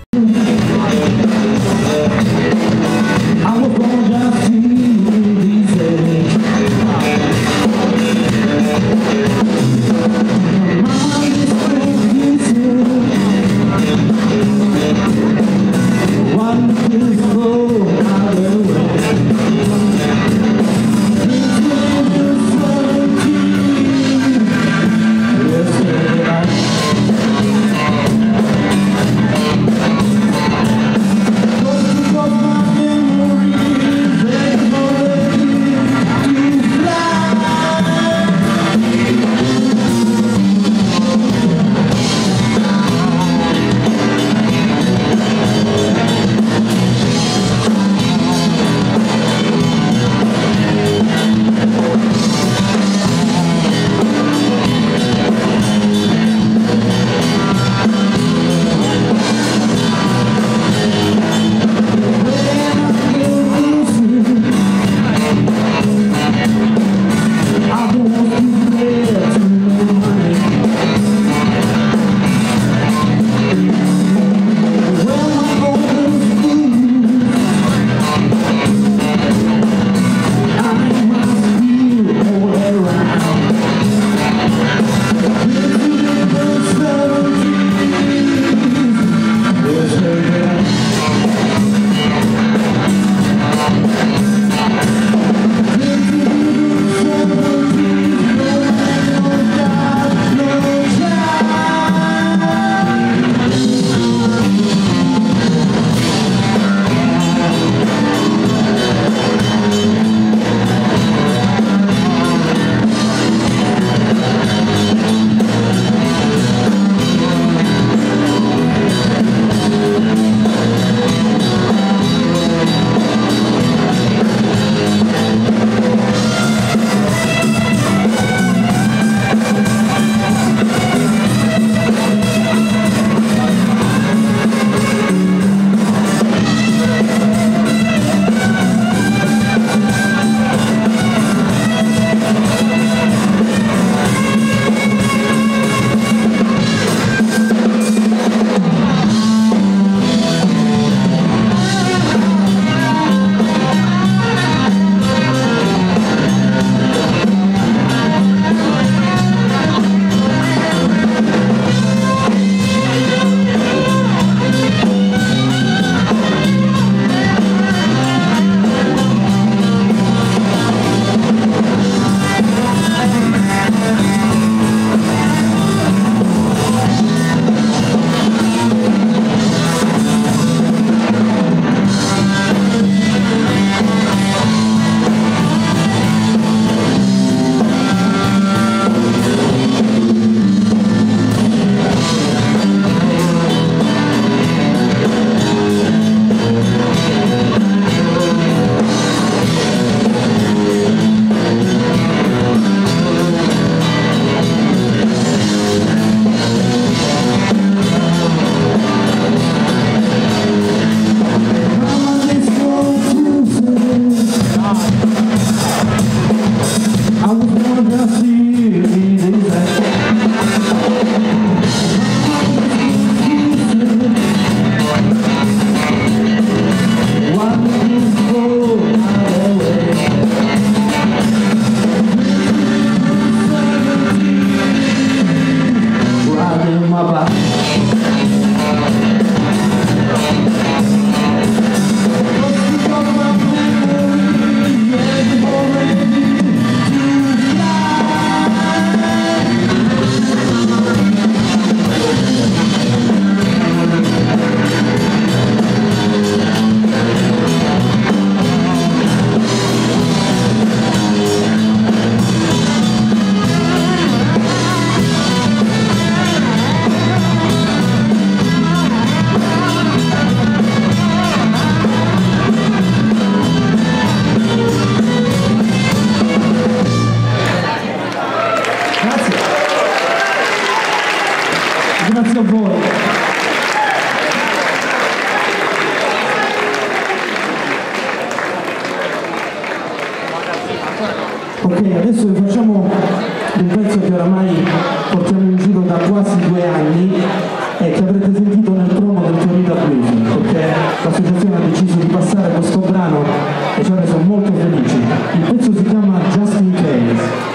S9: Ok, adesso vi facciamo un pezzo che oramai portiamo in giro da quasi 2 anni e che avrete sentito nel promo del Torita Blues, perché l'associazione ha deciso di passare questo brano e ci ha reso molto felici. Il pezzo si chiama Just in Case.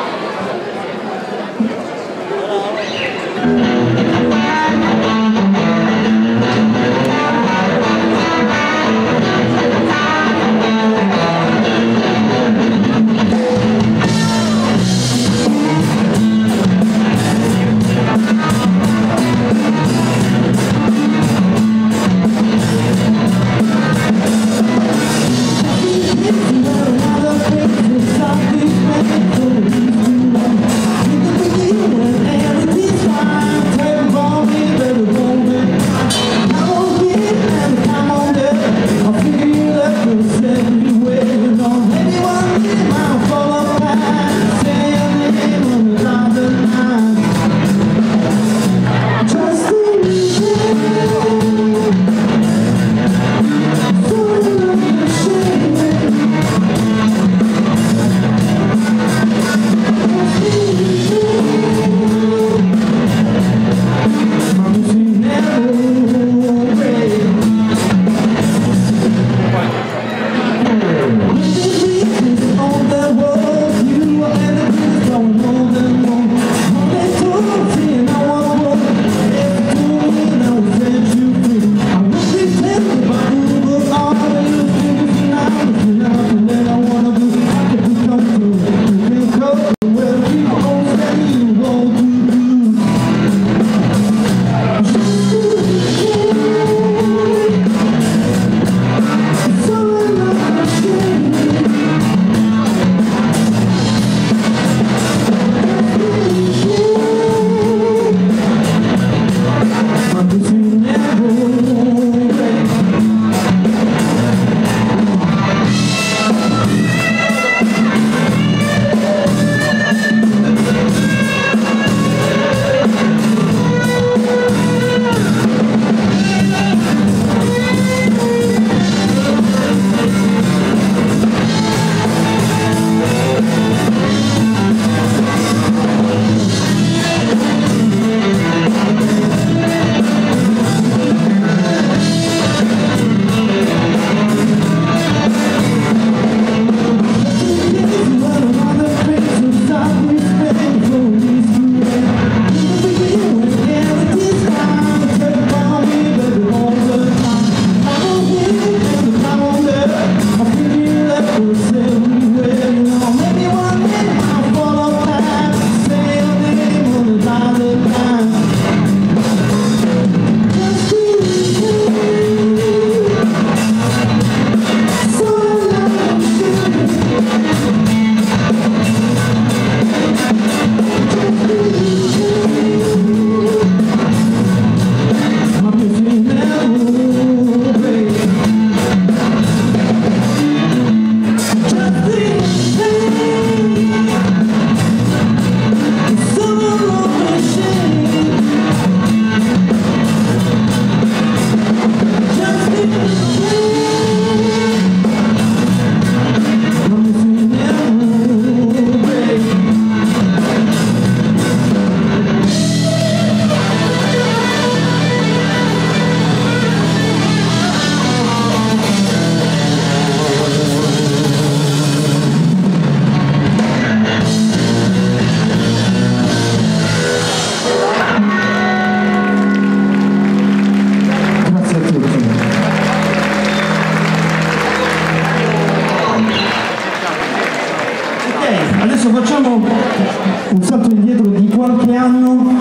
S9: facciamo un salto indietro di qualche anno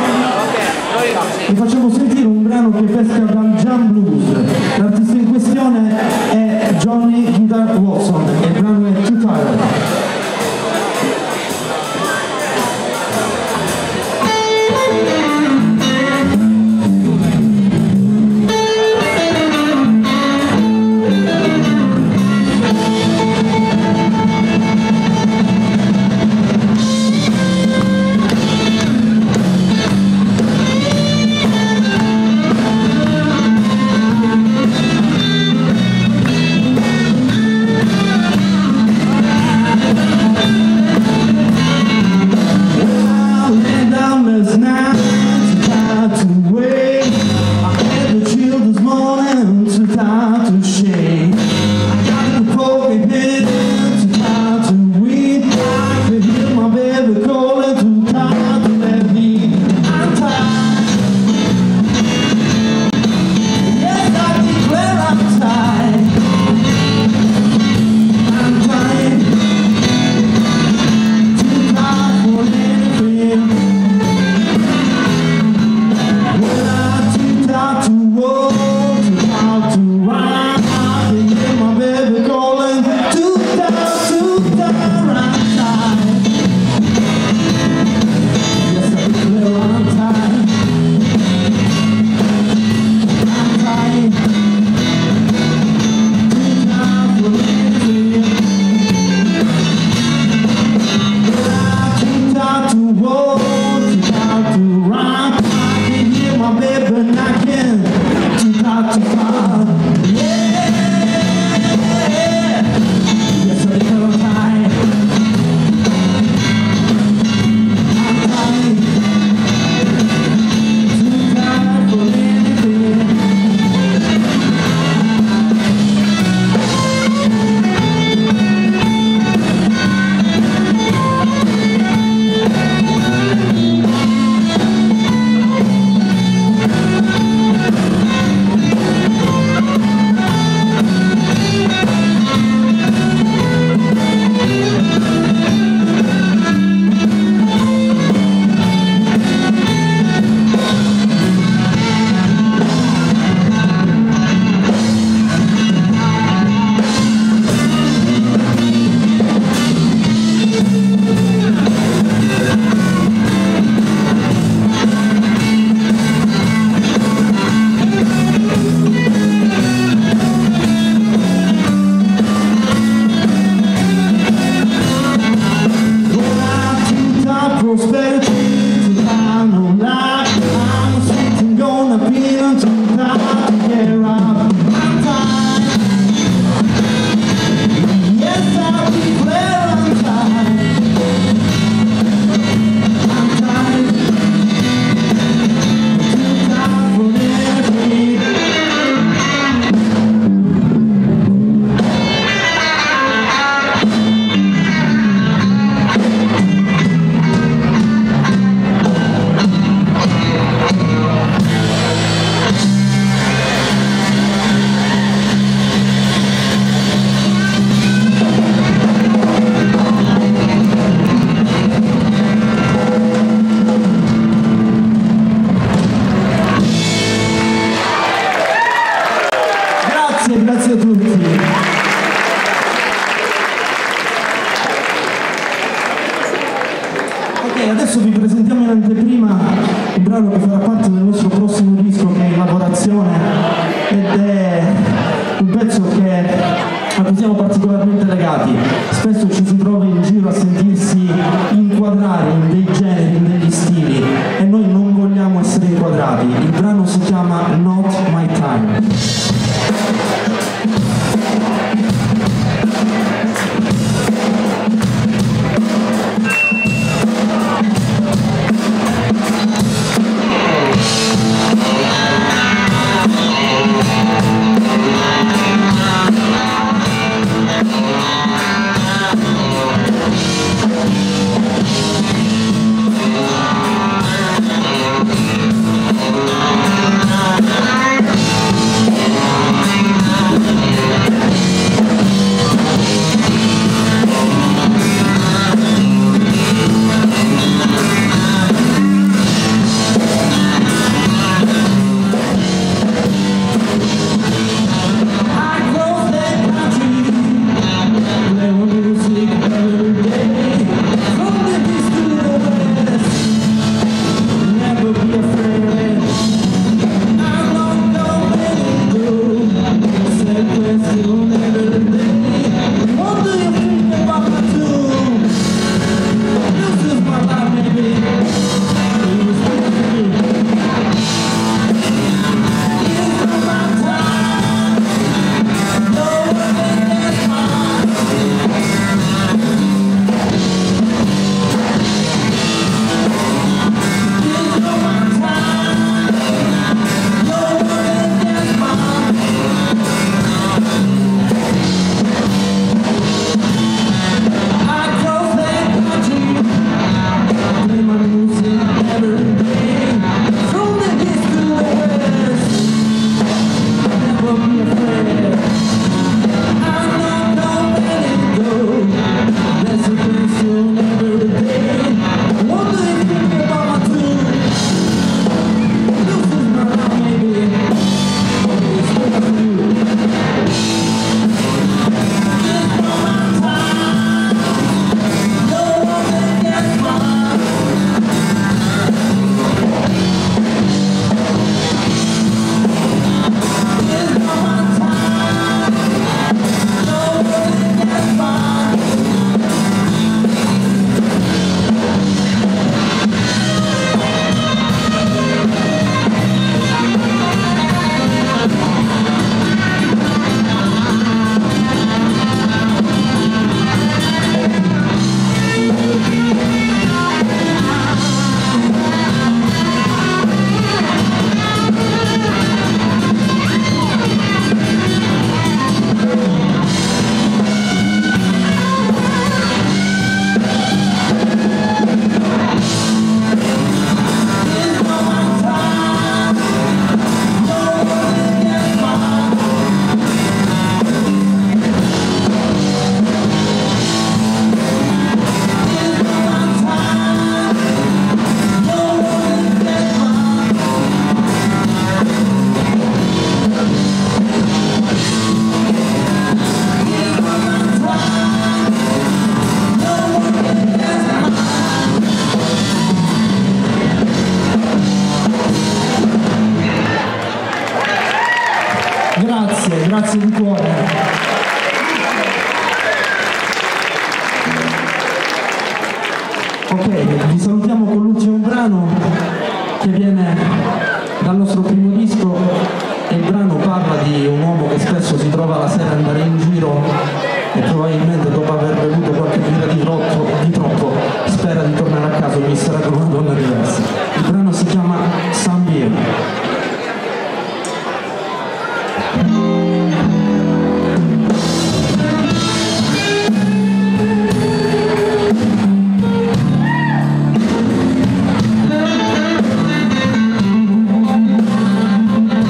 S9: e facciamo sentire un brano che pesca dal jam blues. L'artista in questione è Johnny Guitar Watson e il brano è Too Tired. Adesso vi presentiamo in anteprima un brano che farà parte del nostro prossimo disco, che è in lavorazione, ed è un pezzo a cui siamo particolarmente legati. Spesso ci si trova in giro a sentirsi inquadrare in dei generi, in degli stili, e noi non vogliamo essere inquadrati. Il brano si chiama Not My Time. Grazie di cuore. Ok, vi salutiamo con l'ultimo brano che viene dal nostro primo disco, e il brano parla di un uomo che spesso si trova la sera ad andare in giro e probabilmente dopo aver bevuto qualche birra di troppo spera di tornare a casa e mi sarà con una donna diversa. Il brano si chiama Some Beer.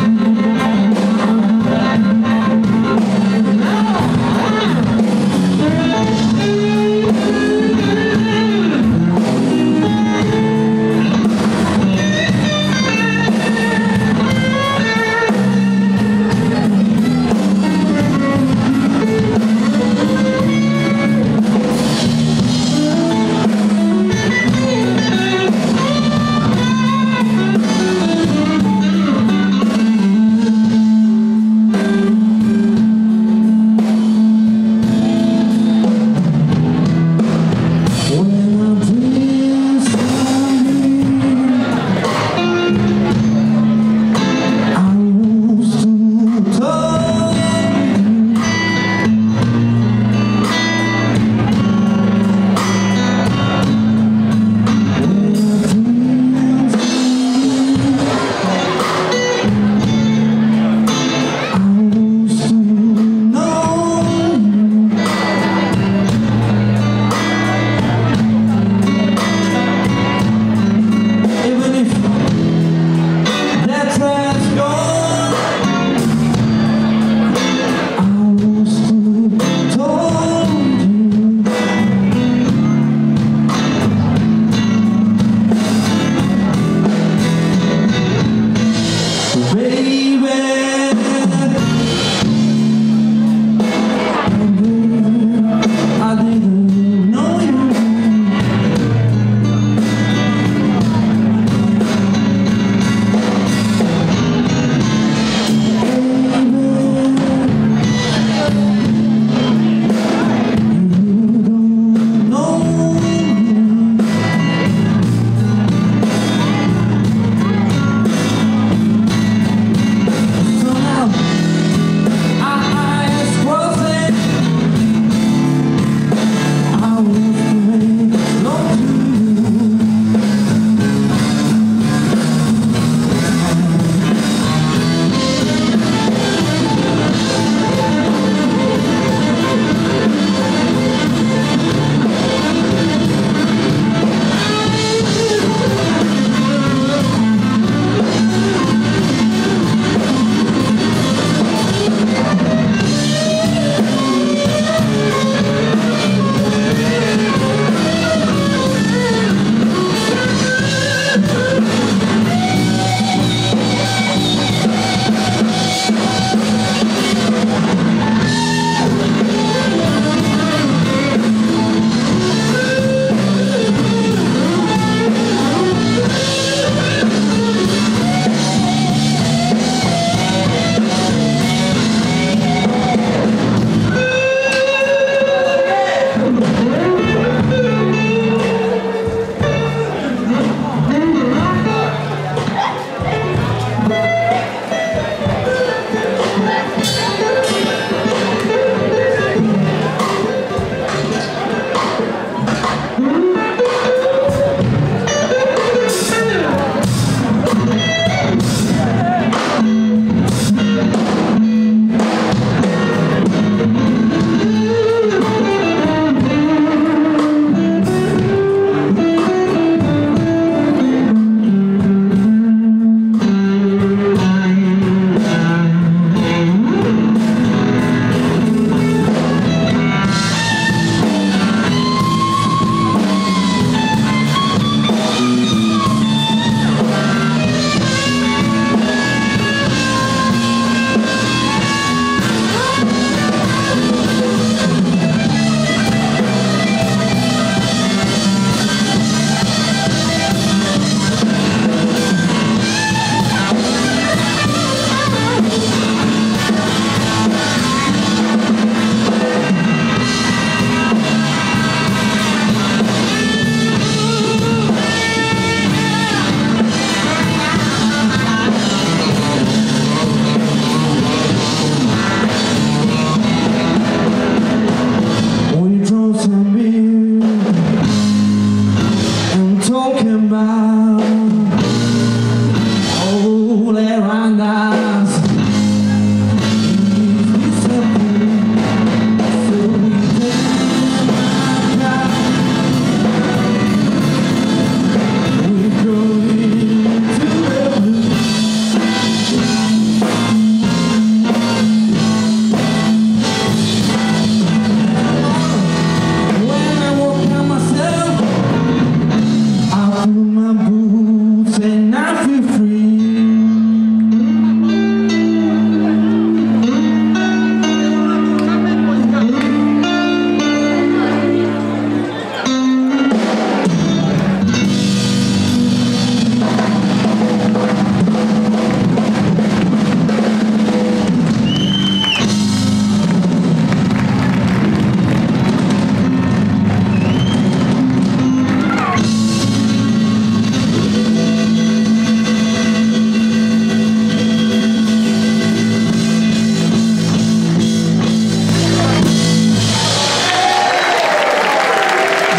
S10: Yeah.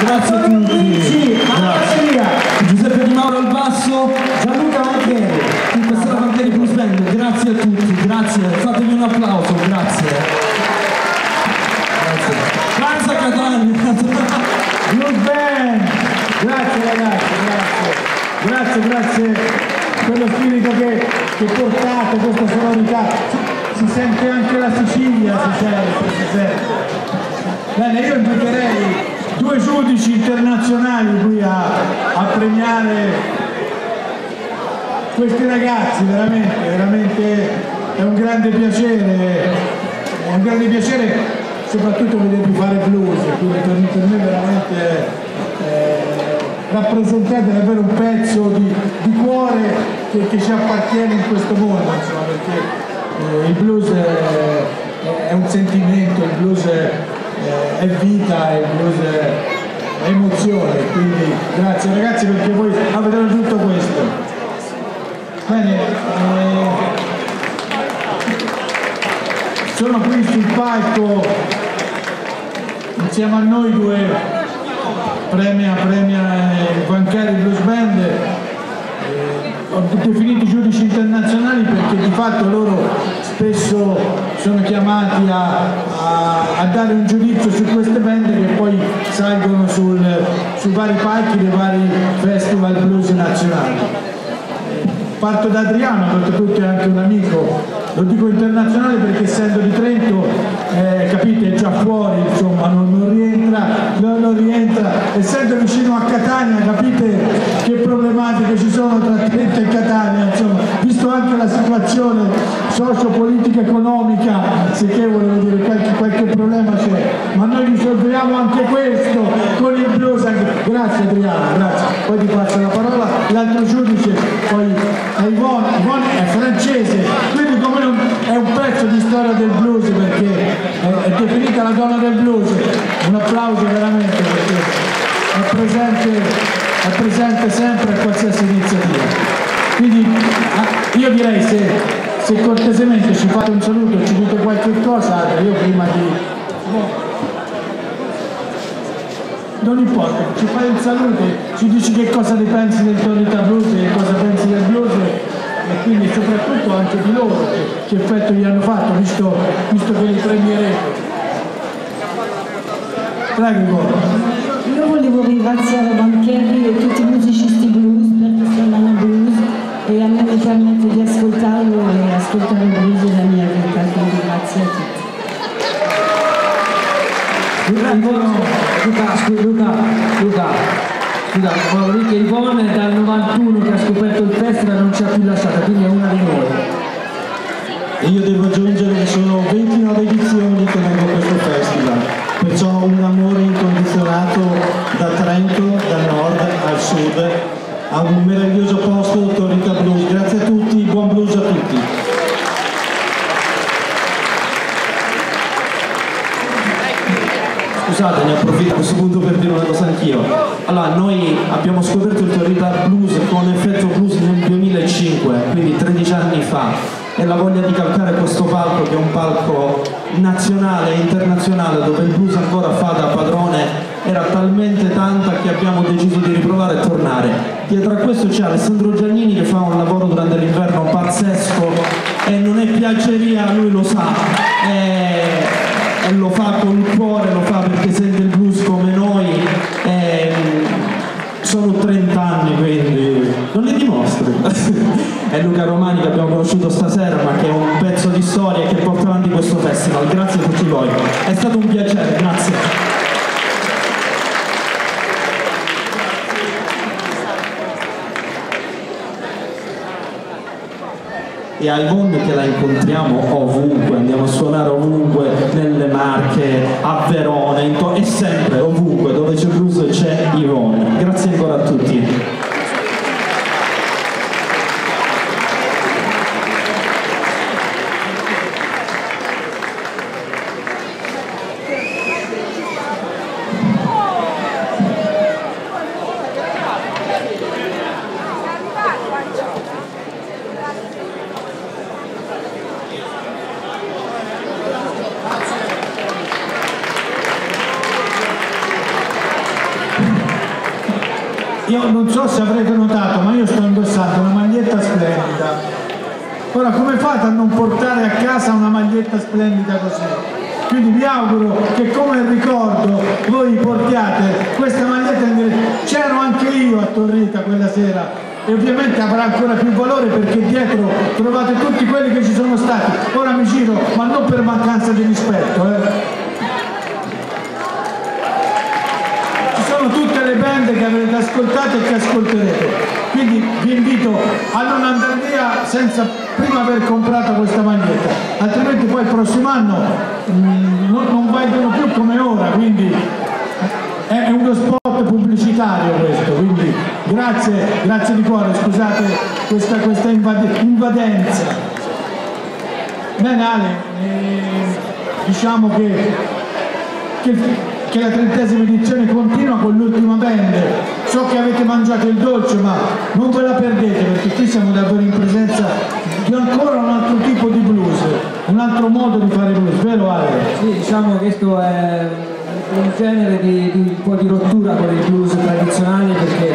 S9: grazie a tutti. Grazie. Giuseppe Di Mauro al basso, Gianluca Mancheri, in questa Mancheri Blues Band, grazie a tutti, grazie, fatevi un applauso, grazie. Franza Catania.
S5: Blues Band, grazie ragazzi, grazie per lo spirito che portate, questa sonorità, si sente anche la Sicilia, si sente. Bene, io inviterei 2 giudici internazionali qui a premiare questi ragazzi, veramente è un grande piacere soprattutto vedervi fare blues, quindi per me veramente rappresentate davvero un pezzo di cuore che ci appartiene in questo mondo, insomma, perché il blues è un sentimento, il blues è vita, il blues è emozione, quindi grazie ragazzi perché voi avete raggiunto questo. Bene, sono qui sul palco insieme a noi 2 premia Mancheri Blues Band, ho definito giudici internazionali perché di fatto loro spesso sono chiamati a dare un giudizio su queste band che poi salgono sui vari palchi dei vari festival blues nazionali. Parto da Adriano, oltretutto è anche un amico, lo dico internazionale perché essendo di Trento, capite, è già fuori, insomma, non rientra, essendo vicino a Catania, capite che problematiche ci sono tra Trento e Catania, insomma, visto anche la situazione socio-politica economica, sicché volevo dire qualche problema c'è, ma noi risolviamo anche questo con il blues. Grazie Adriano, grazie. Poi ti passo la parola, l'altro giudice poi è Yvonne è francese, quindi come è un pezzo di storia del blues perché è definita la donna del blues, un applauso veramente perché è presente sempre a qualsiasi iniziativa. Quindi io direi se cortesemente ci fate un saluto e ci dite qualche cosa, io prima di... Non importa, ci fai un saluto, ci dici che cosa ne pensi del Torrita Blues e cosa pensi del blues e quindi soprattutto anche di loro che effetto gli hanno fatto visto che li premierete. Prego.
S10: Io volevo ringraziare Mancheri e tutti i musicisti blues perché suonano blues e a me mi permette di ascoltarlo e ascoltare il blues della mia vita, quindi grazie a tutti.
S6: Scusa, volevo dire che Yvonne è dal 91 che ha scoperto il festival e non ci ha più lasciata, quindi è una di noi.
S9: E io devo aggiungere che sono 29 edizioni che vengo a questo festival, perciò ho un amore incondizionato da Trento, dal nord al sud, a un meraviglioso posto, Torrita Blues. Grazie a tutti, buon blues a tutti.
S11: Scusate, ne approfitto a questo punto per dire una cosa anch'io. Allora, noi abbiamo scoperto il Torrita Blues con Effetto Blues nel 2005, quindi 13 anni fa, e la voglia di calcare questo palco, che è un palco nazionale e internazionale, dove il blues ancora fa da padrone, era talmente tanta che abbiamo deciso di riprovare e tornare. Dietro a questo c'è Alessandro Giannini che fa un lavoro durante l'inverno pazzesco e non è piaggeria, lui lo sa. E lo fa col cuore, lo fa perché sente il blues come noi, sono 30 anni quindi non li dimostri. È Luca Romani che abbiamo conosciuto stasera, ma che è un pezzo di storia che porta avanti questo festival. Grazie a tutti voi, è stato un piacere, grazie. E a Yvonne che la incontriamo ovunque, andiamo a suonare ovunque, nelle Marche, a Verona, e sempre ovunque dove c'è blues c'è Yvonne. Grazie ancora a tutti.
S5: io non so se avrete notato, ma io sto indossando una maglietta splendida. Ora, come fate a non portare a casa una maglietta splendida così? Quindi vi auguro che come ricordo voi portiate questa maglietta. C'ero anche io a Torrita quella sera e ovviamente avrà ancora più valore perché dietro trovate tutti quelli che ci sono stati. Ora mi giro, ma non per mancanza di rispetto. Tutte le band che avrete ascoltato e che ascolterete, quindi vi invito a non andare via senza prima aver comprato questa maglietta, altrimenti poi il prossimo anno non valgono più come ora, quindi è uno spot pubblicitario questo, quindi grazie di cuore, scusate questa invadenza. Bene Ale, diciamo che la 30ª edizione continua con l'ultima band. So che avete mangiato il dolce, ma non ve la perdete perché qui siamo davvero in presenza di ancora un altro tipo di blues, un altro modo di fare blues, vero Ale?
S6: Sì, diciamo che questo è un genere di un po' di rottura con il blues tradizionale perché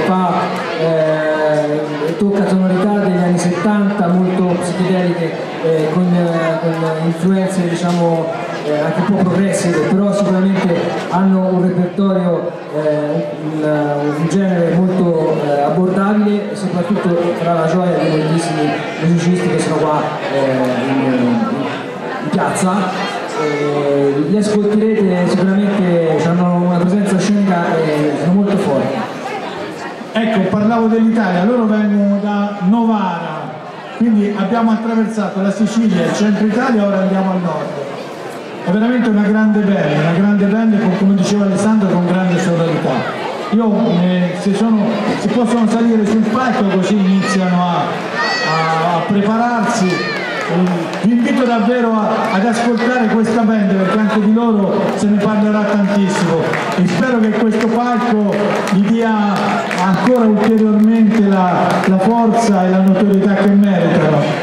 S6: tocca sonorità degli anni 70 molto psichedeliche con influenze diciamo anche un po' progressive, però sicuramente hanno un repertorio, un genere molto abbordabile e soprattutto tra la gioia di moltissimi musicisti che sono qua in piazza. Li ascolterete, sicuramente hanno una presenza scenica e sono molto forti.
S5: Ecco, parlavo dell'Italia, loro vengono da Novara, quindi abbiamo attraversato la Sicilia e il centro Italia, ora andiamo al nord. È veramente una grande band con, come diceva Alessandro, con grande sonorità. Se possono salire sul palco così iniziano a prepararsi. Vi invito davvero ad ascoltare questa band perché anche di loro se ne parlerà tantissimo e spero che questo palco gli dia ancora ulteriormente la forza e la notorietà che meritano.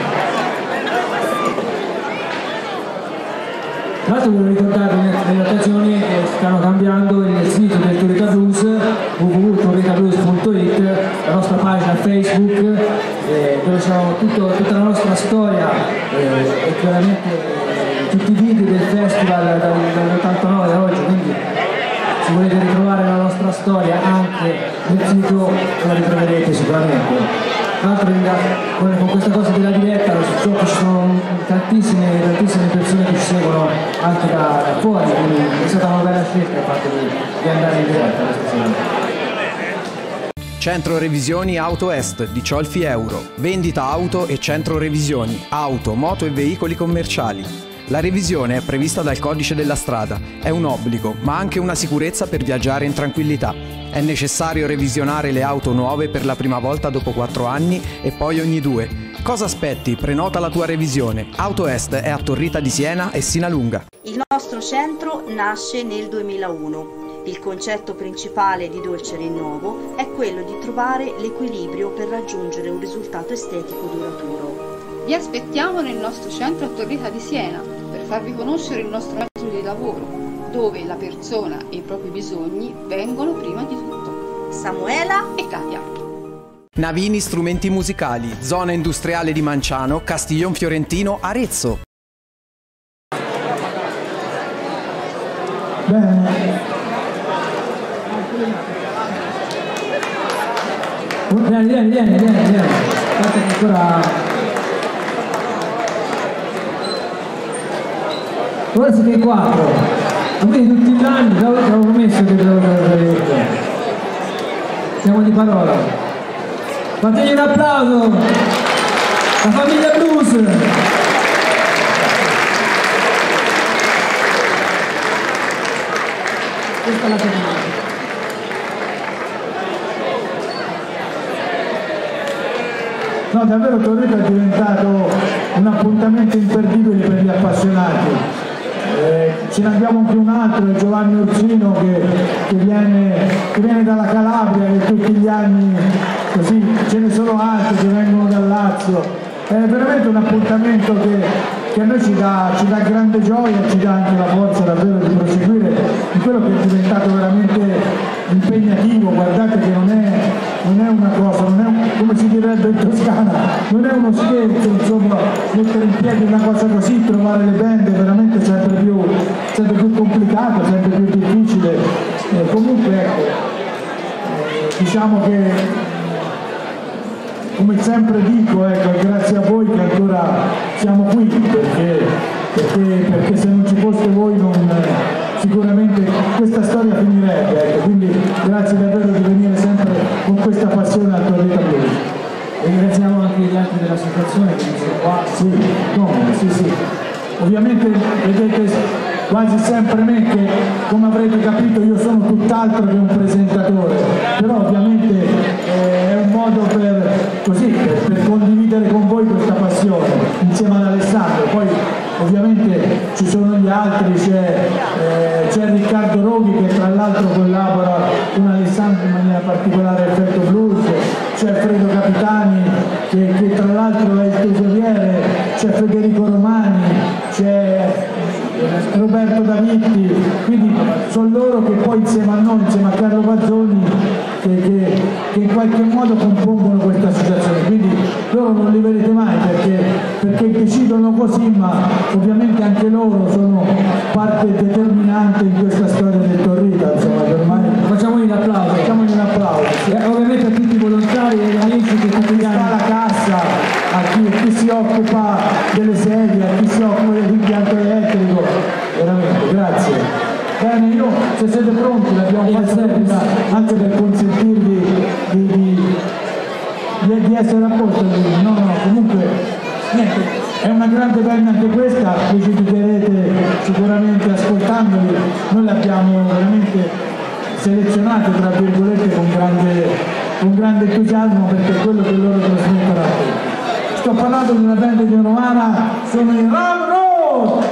S6: Tra l'altro volevo ricordarvi nell'occasione che stanno cambiando il sito del Torrita Blues, www.torritablues.it, la nostra pagina Facebook, dove c'è tutta la nostra storia e chiaramente tutti i video del festival dall'89 a oggi, quindi se volete ritrovare la nostra storia anche nel sito la ritroverete sicuramente. Tra l'altro con questa cosa della diretta so che ci sono tantissime persone che ci seguono anche da fuori, quindi è stata una bella scelta il fatto di andare in diretta questa sera.
S1: Centro Revisioni Auto Est di Ciolfi Euro. Vendita auto e centro revisioni, auto, moto e veicoli commerciali. La revisione è prevista dal codice della strada, è un obbligo, ma anche una sicurezza per viaggiare in tranquillità. È necessario revisionare le auto nuove per la prima volta dopo 4 anni e poi ogni 2. Cosa aspetti? Prenota la tua revisione. Auto Est è a Torrita di Siena e Sinalunga.
S2: Il nostro centro nasce nel 2001. Il concetto principale di Dolce Rinnovo è quello di trovare l'equilibrio per raggiungere un risultato estetico duraturo.
S3: Vi aspettiamo nel nostro centro a Torrita di Siena per farvi conoscere il nostro metodo di lavoro, dove la persona e i propri bisogni vengono prima di tutto.
S2: Samuela
S3: e Katia.
S1: Navini Strumenti Musicali, zona industriale di Manciano, Castiglion Fiorentino, Arezzo.
S5: Bene.
S6: Vieni. Guarda che ancora... Ora siete in 4, quindi tutti gli anni vi avevo promesso che siamo di parola. Fategli un applauso, la famiglia Blues. Questa è la famiglia.
S5: No, davvero Torrita è diventato un appuntamento imperdibile per gli appassionati. Ce ne abbiamo anche un altro, Giovanni Orsino, che viene dalla Calabria, che tutti gli anni, così ce ne sono altri che vengono dal Lazio. È veramente un appuntamento che a noi ci dà grande gioia, ci dà anche la forza davvero di proseguire in quello che è diventato veramente impegnativo. Guardate che non direbbe in Toscana, non è uno scherzo, insomma, mettere in piedi una cosa così, trovare le band è veramente sempre più complicato, sempre più difficile. Comunque ecco, diciamo che, come sempre dico, ecco, grazie a voi che ancora siamo qui, perché se non ci foste voi sicuramente questa storia finirebbe, ecco. Quindi grazie davvero di venire sempre con questa passione al Torrita Blues.
S6: Ringraziamo anche gli altri dell'associazione che sono qua.
S5: Sì. Ovviamente vedete quasi sempre me che, come avrete capito, io sono tutt'altro che un presentatore, però ovviamente è un modo per condividere con voi questa passione insieme ad Alessandro. Poi ovviamente ci sono gli altri, c'è Riccardo Roghi che tra l'altro collabora con Alessandro in maniera particolare al Effetto Blues, c'è Fredo Capitani che tra l'altro è il tesoriere, c'è Federico Romani, c'è Roberto Davitti, quindi sono loro che poi insieme a noi, insieme a Carlo Bazzoni, che in qualche modo compongono questa associazione. Quindi loro non li vedete mai perché decidono così, ma ovviamente anche loro sono parte determinante in questa storia del Torrita, insomma, ormai
S6: Facciamogli l'applauso.
S5: Sì.
S6: Ovviamente a tutti i volontari e gli amici che tutti gli anni
S5: alla cassa, a chi si occupa delle sedie, a chi si occupa dell'impianto elettrico, veramente, grazie. Bene, se siete pronti l'abbiamo fatta anche per consentirvi di essere a posto. No, comunque niente, è una grande band anche questa, vi ci divertirete sicuramente ascoltandoli. Noi l'abbiamo veramente selezionate tra virgolette con grande entusiasmo, perché è quello che loro trasmettono a te. Sto parlando di una band di Romana, sono i Ramrod!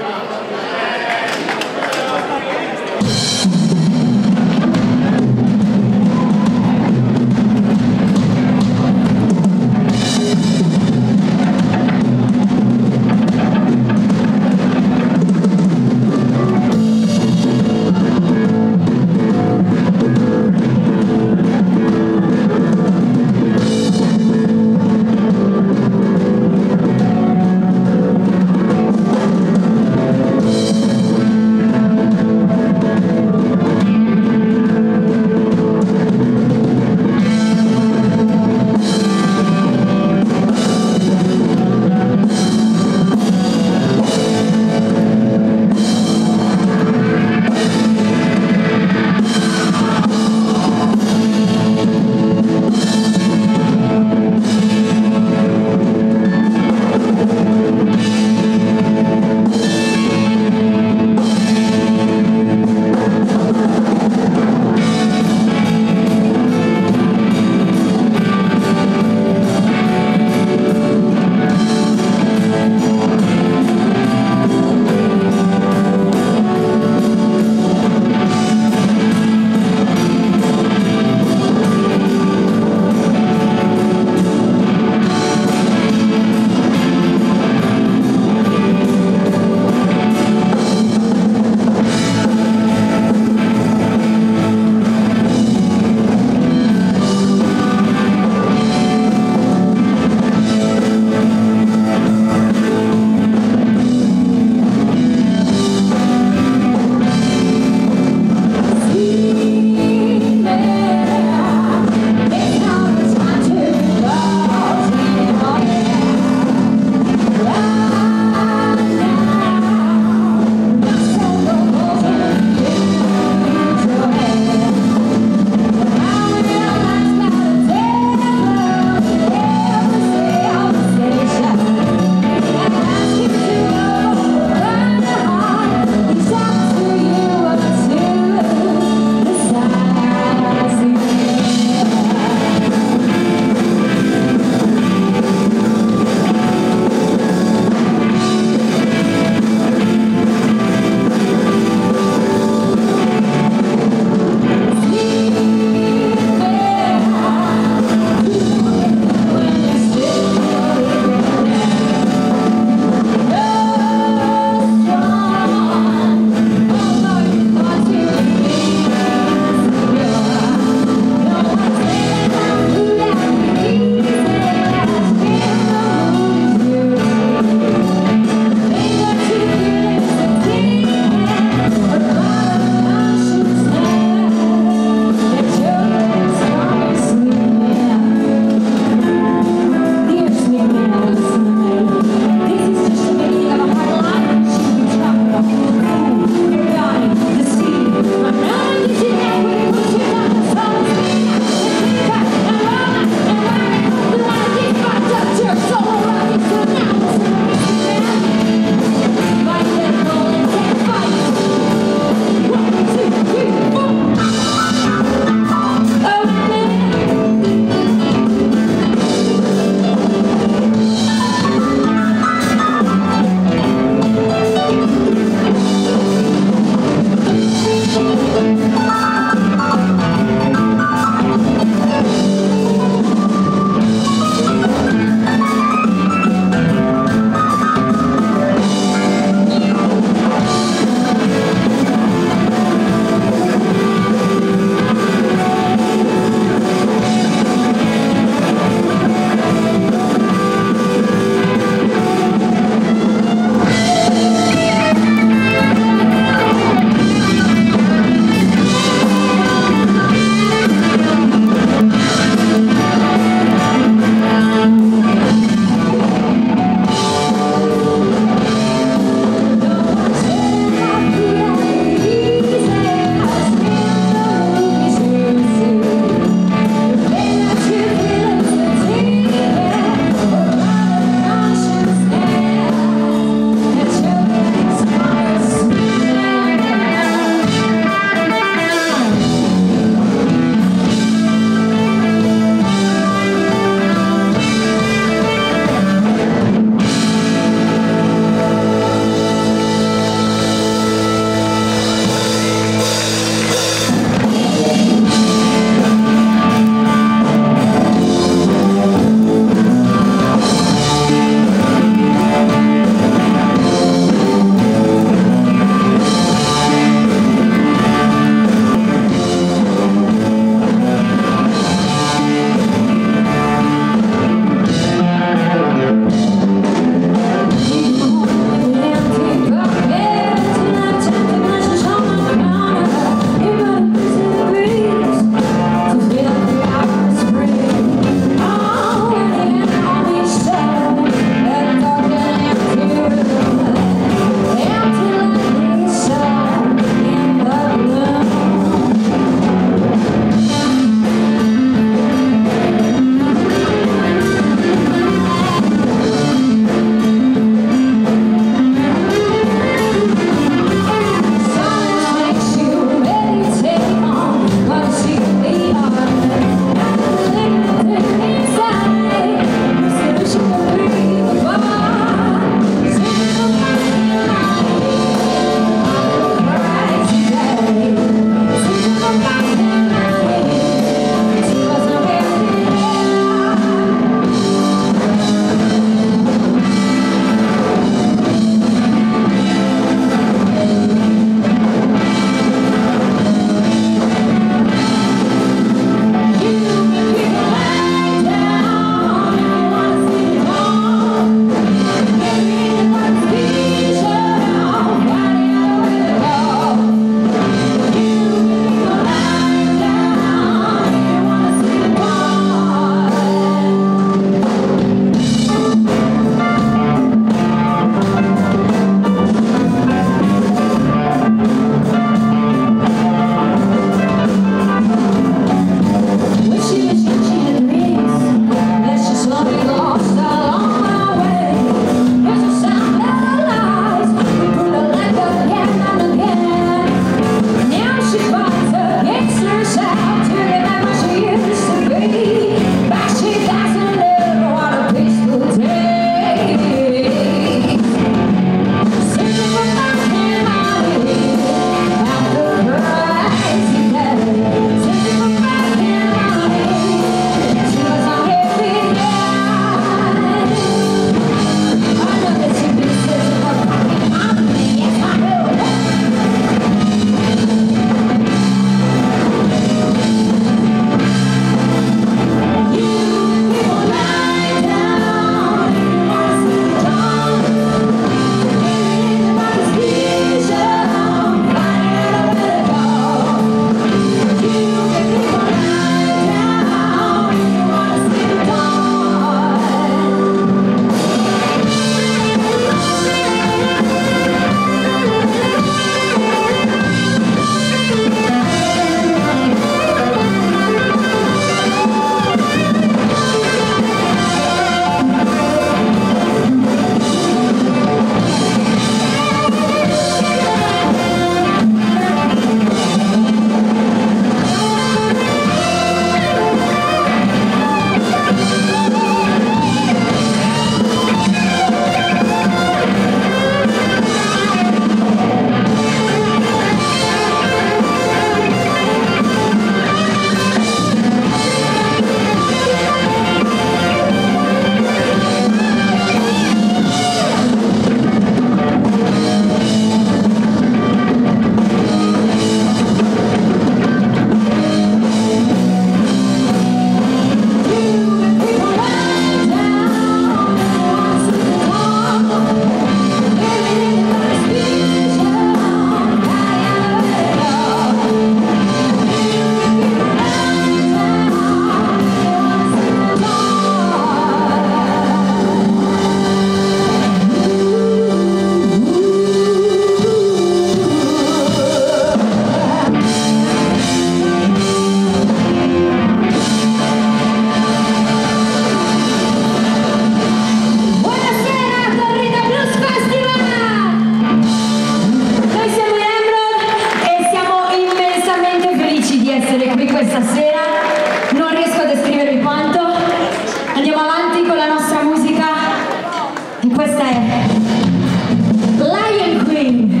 S12: questa sera, non riesco a descrivervi quanto. Andiamo avanti con la nostra musica e questa è Lion Queen.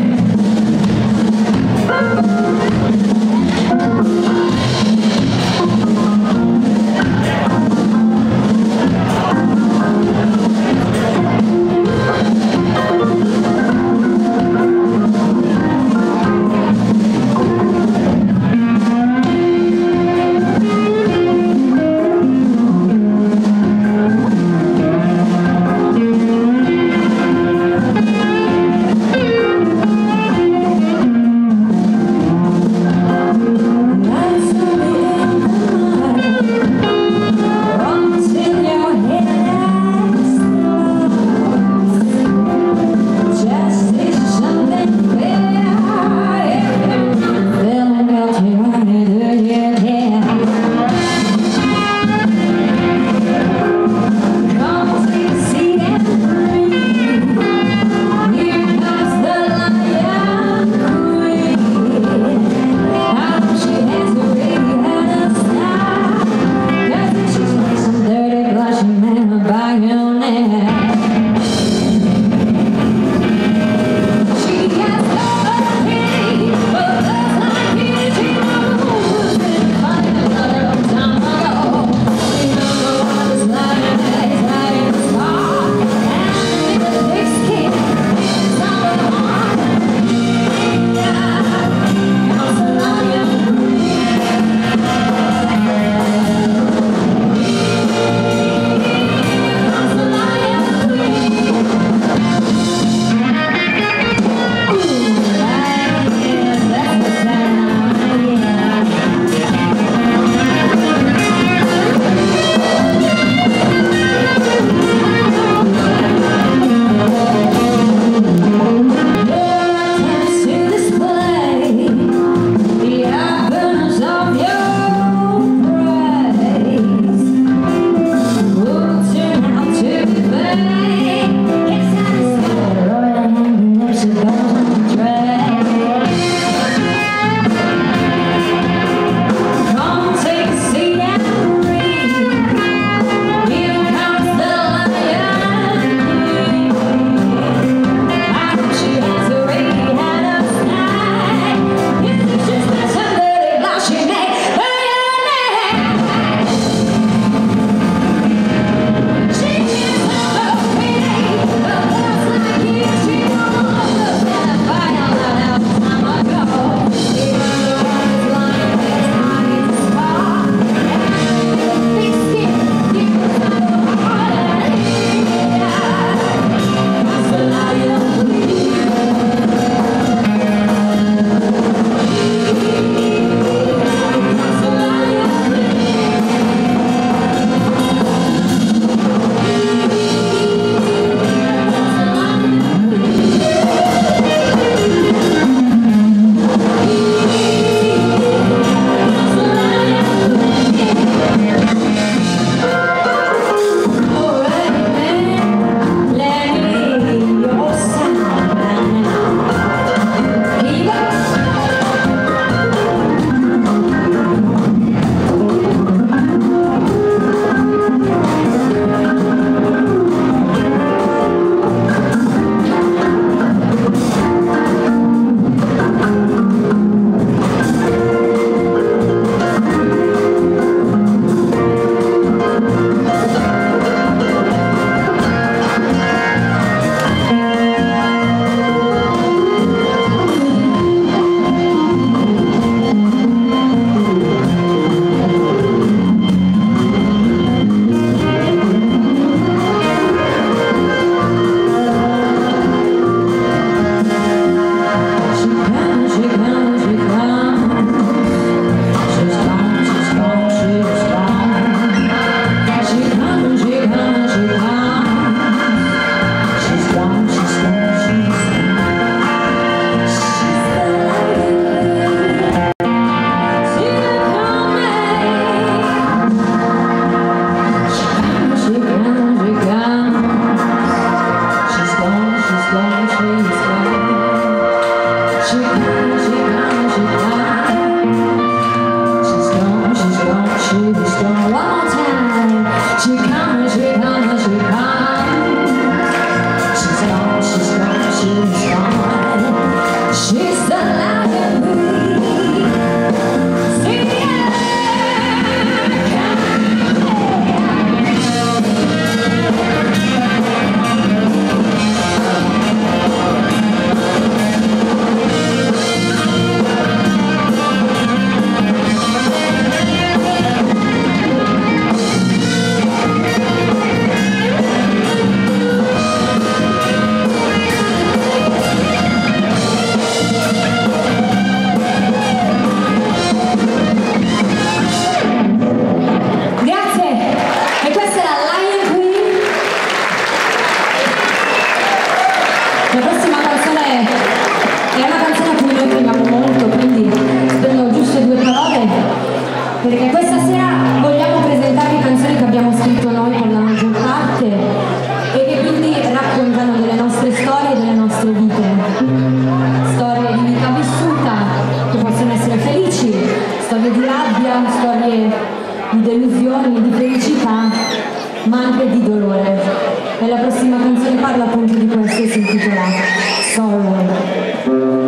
S12: storie di rabbia, storie di delusioni, di felicità, ma anche di dolore. E la prossima canzone parla appunto di questo e si intitola Sorrow.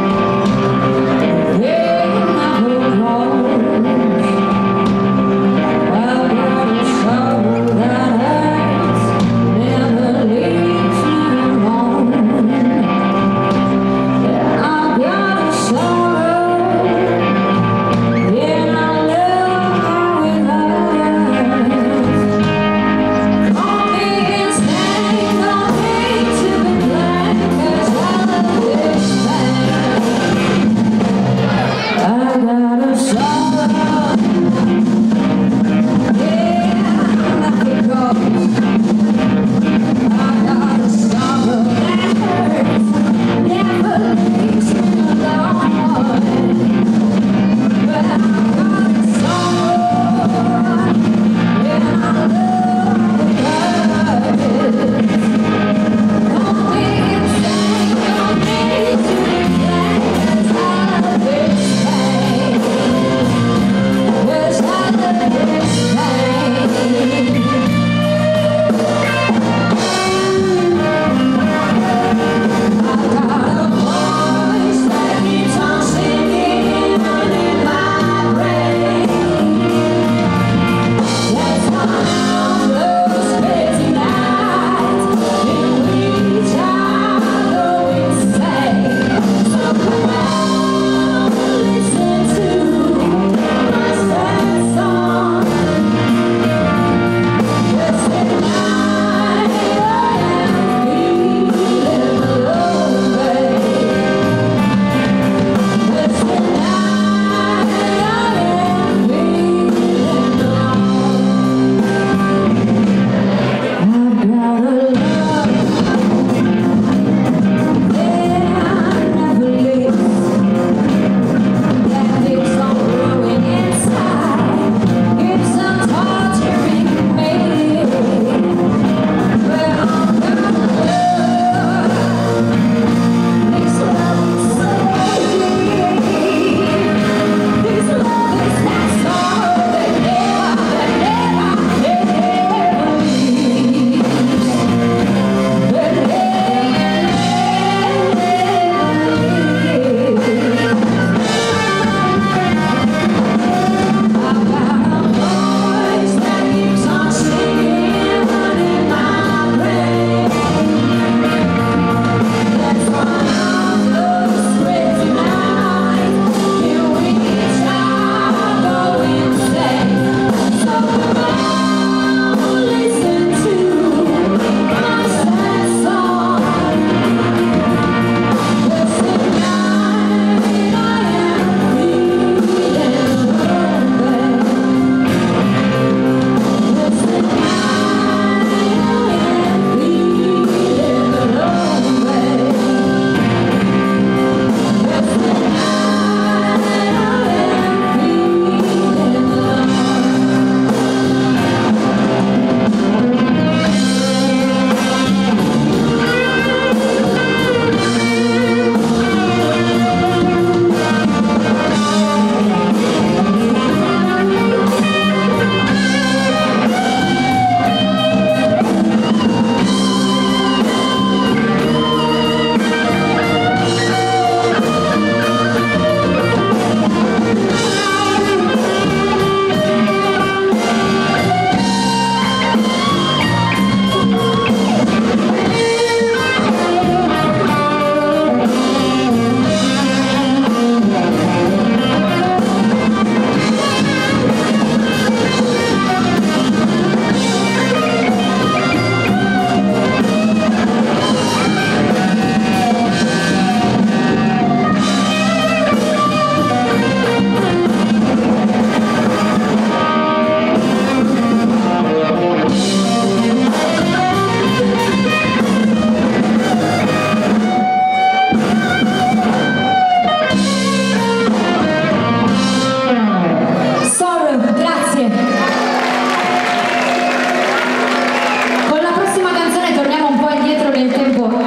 S13: Yeah.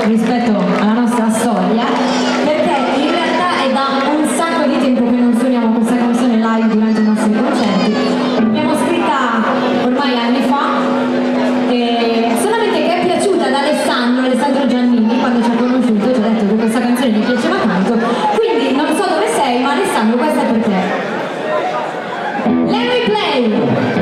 S12: rispetto alla nostra storia, perché in realtà è da un sacco di tempo che non suoniamo questa canzone live durante i nostri concerti. L'abbiamo scritta ormai anni fa, solamente che è piaciuta ad Alessandro Giannini quando ci ha conosciuto, ci ha detto che questa canzone gli piaceva tanto, quindi non so dove sei, ma Alessandro, questa è per te. Let me play!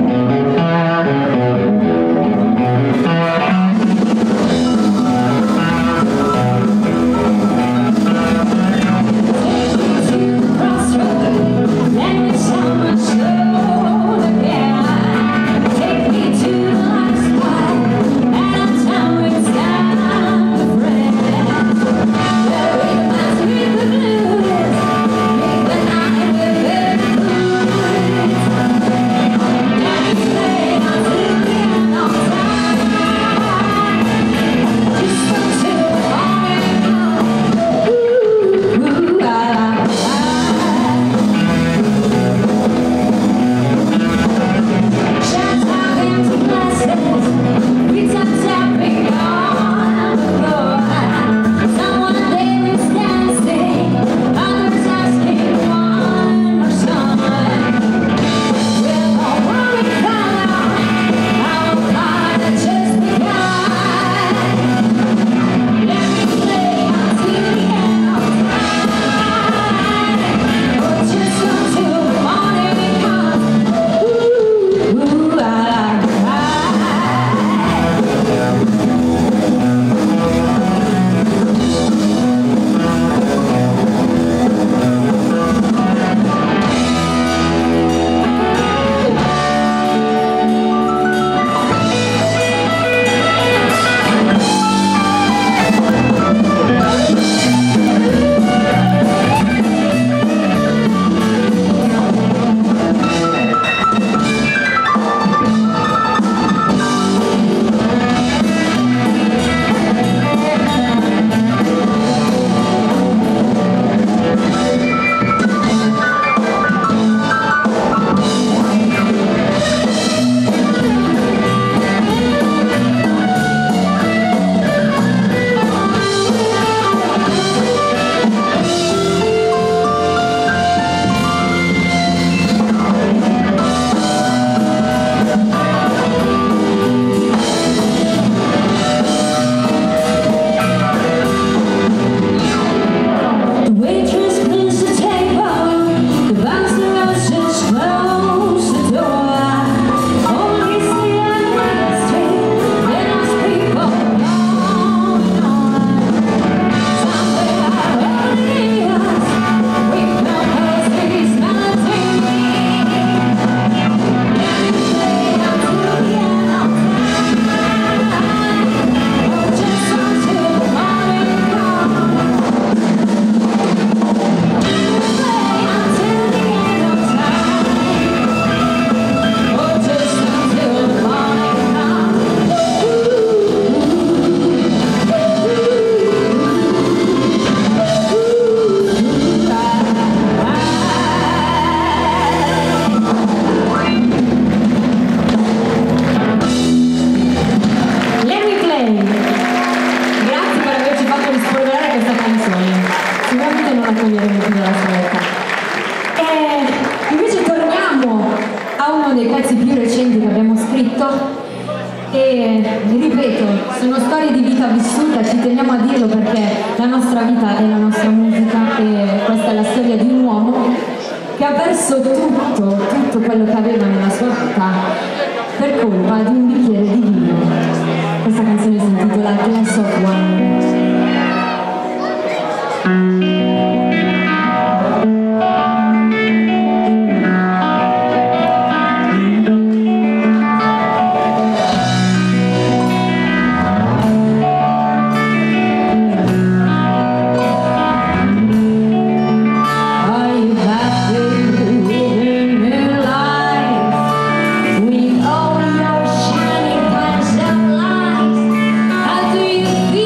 S13: E ripeto, sono storie di vita vissuta, ci teniamo a dirlo perché la nostra vita è la nostra musica e questa è la storia di un uomo che ha perso tutto quello che aveva nella sua vita per colpa di un bicchiere di vino. Questa canzone si intitola Glass of Wine.
S12: With all your shining glass of light, how do you feel?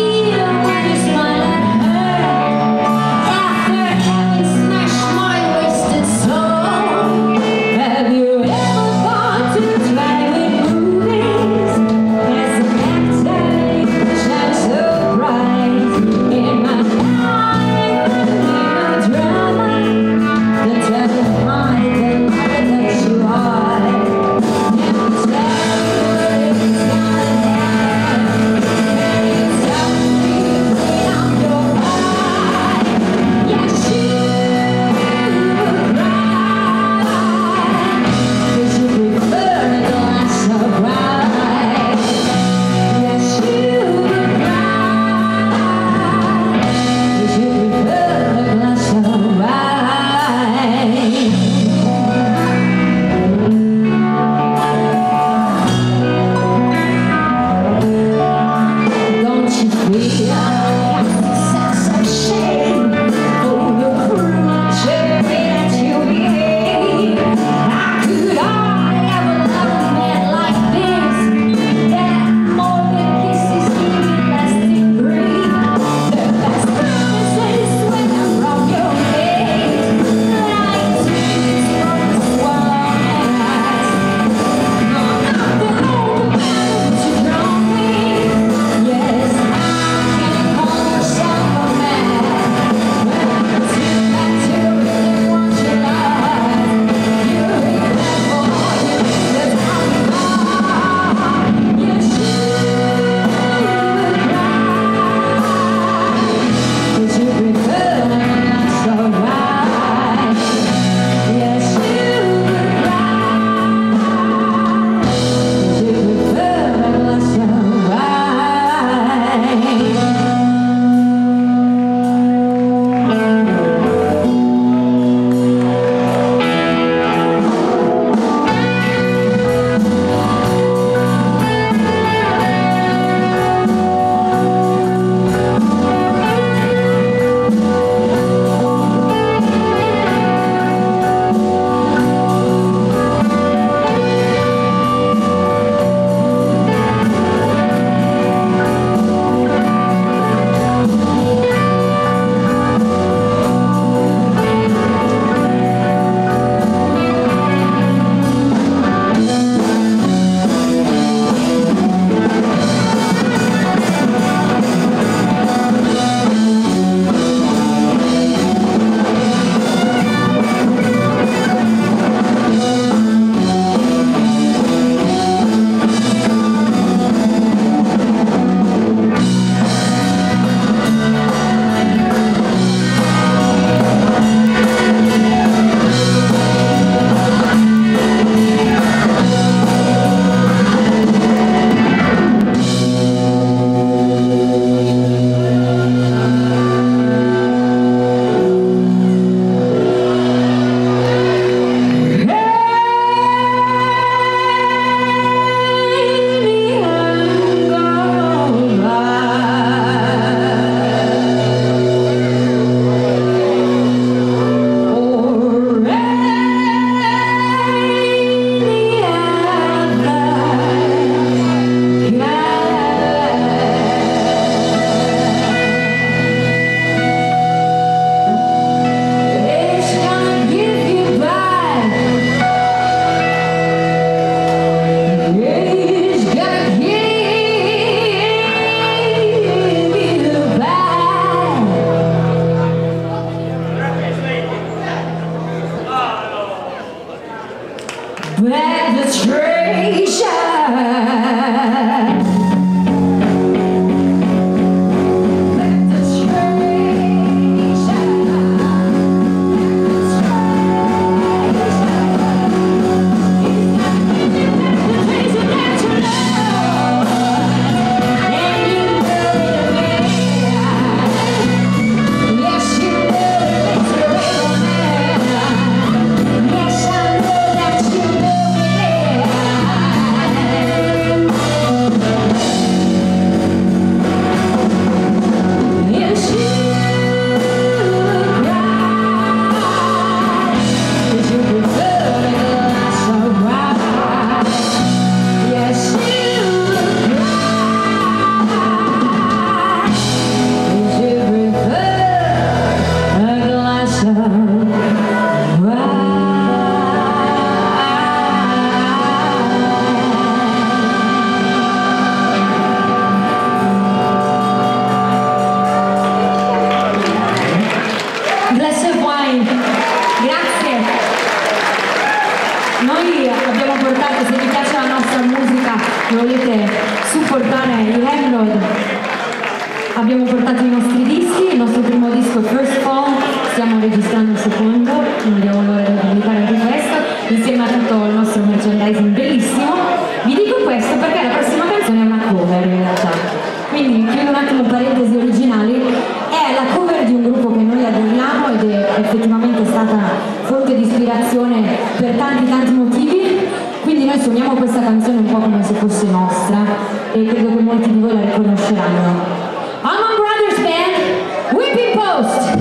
S12: i Ramrod. Abbiamo portato i nostri dischi, il nostro primo disco è First Fall, stiamo registrando il secondo, non vediamo l'ora di pubblicare anche questo, insieme a tutto il nostro merchandising bellissimo. Vi dico questo perché la prossima canzone è una cover in realtà, quindi chiudo un attimo parentesi originali, è la cover di un gruppo che noi adoriamo ed è effettivamente stata fonte di ispirazione per tanti motivi, quindi noi suoniamo questa canzone un po' come se fosse nostra e credo che molti di voi la riconosceranno. Allman Brothers Band, Whipping Post!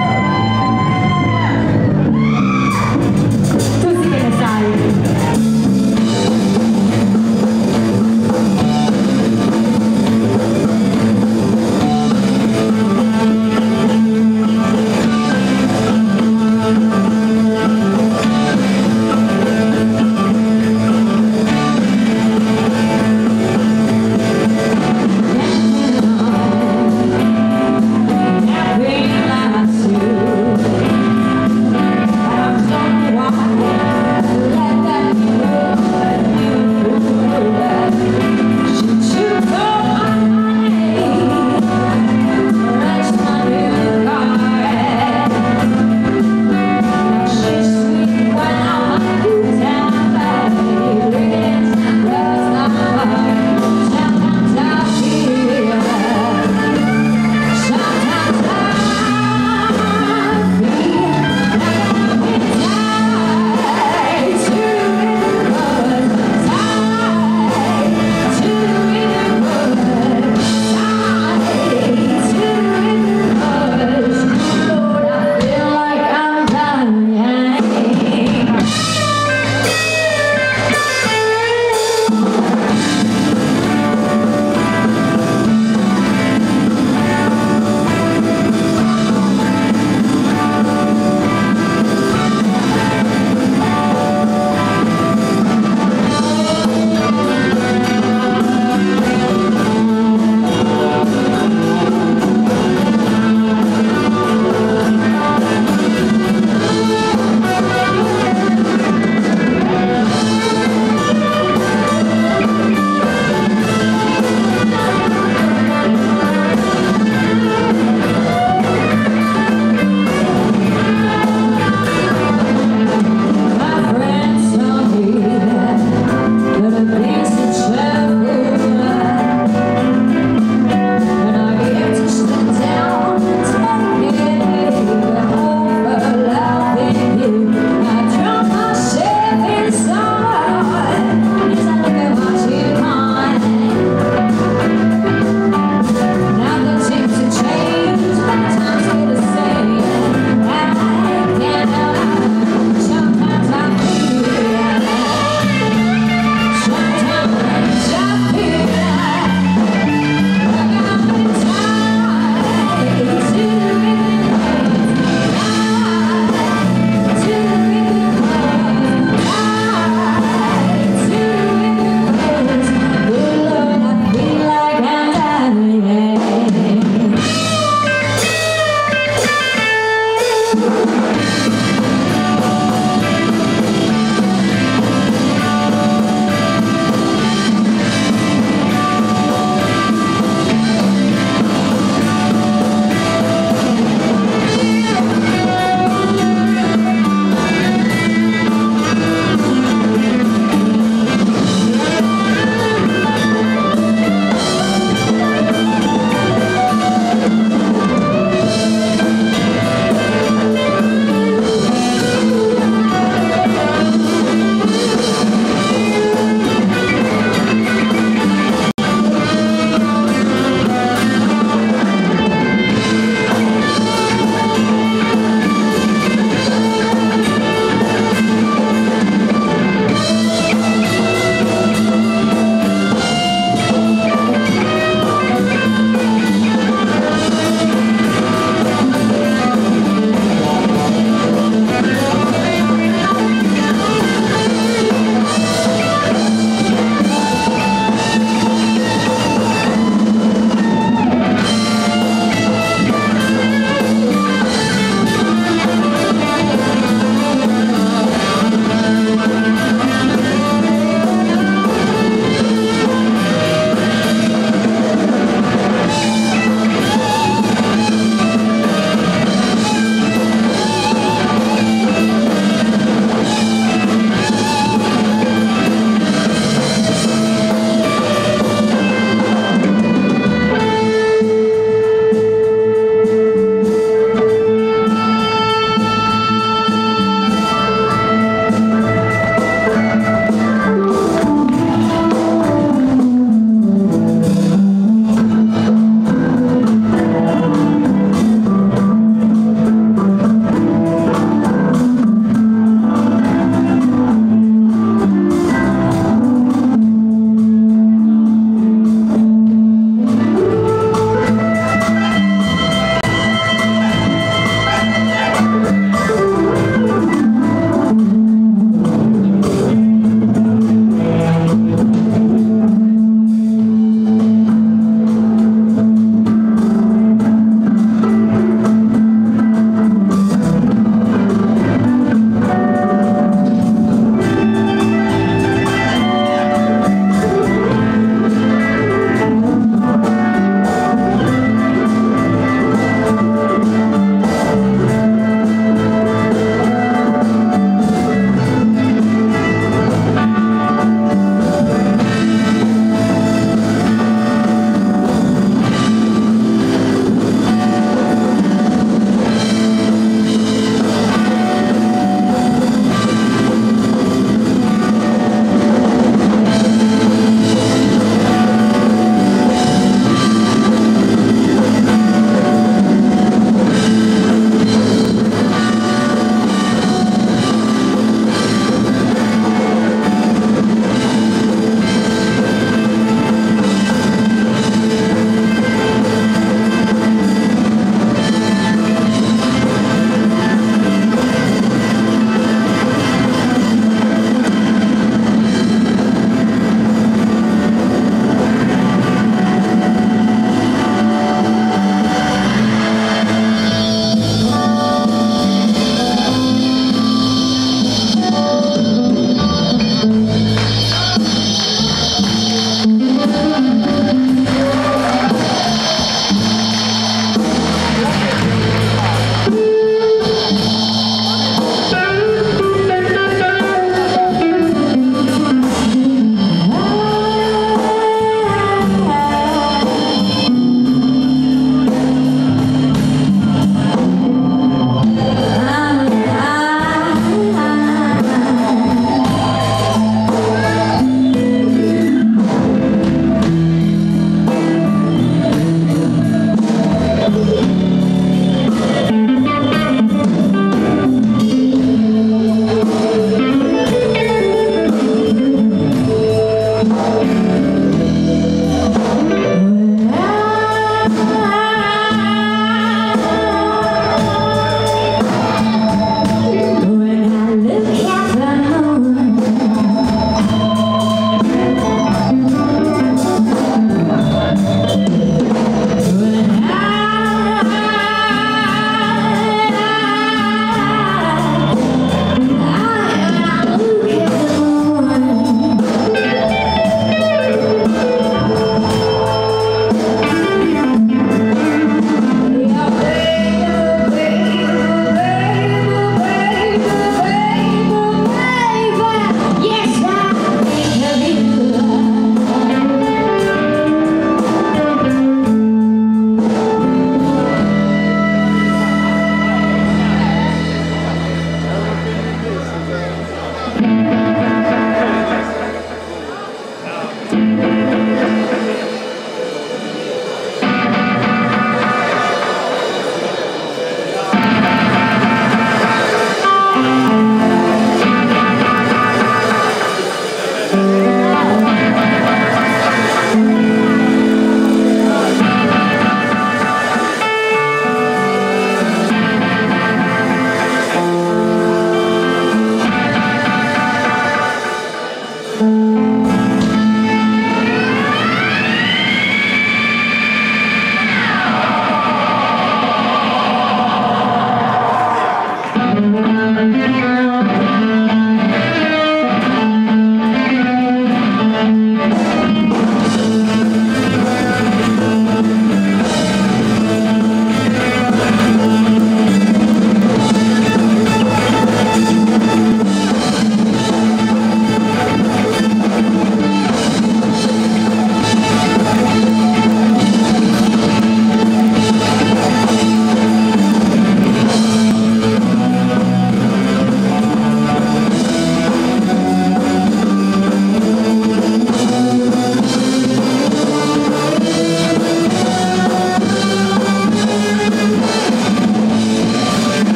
S12: Tu sì che ne sai!
S13: Yeah.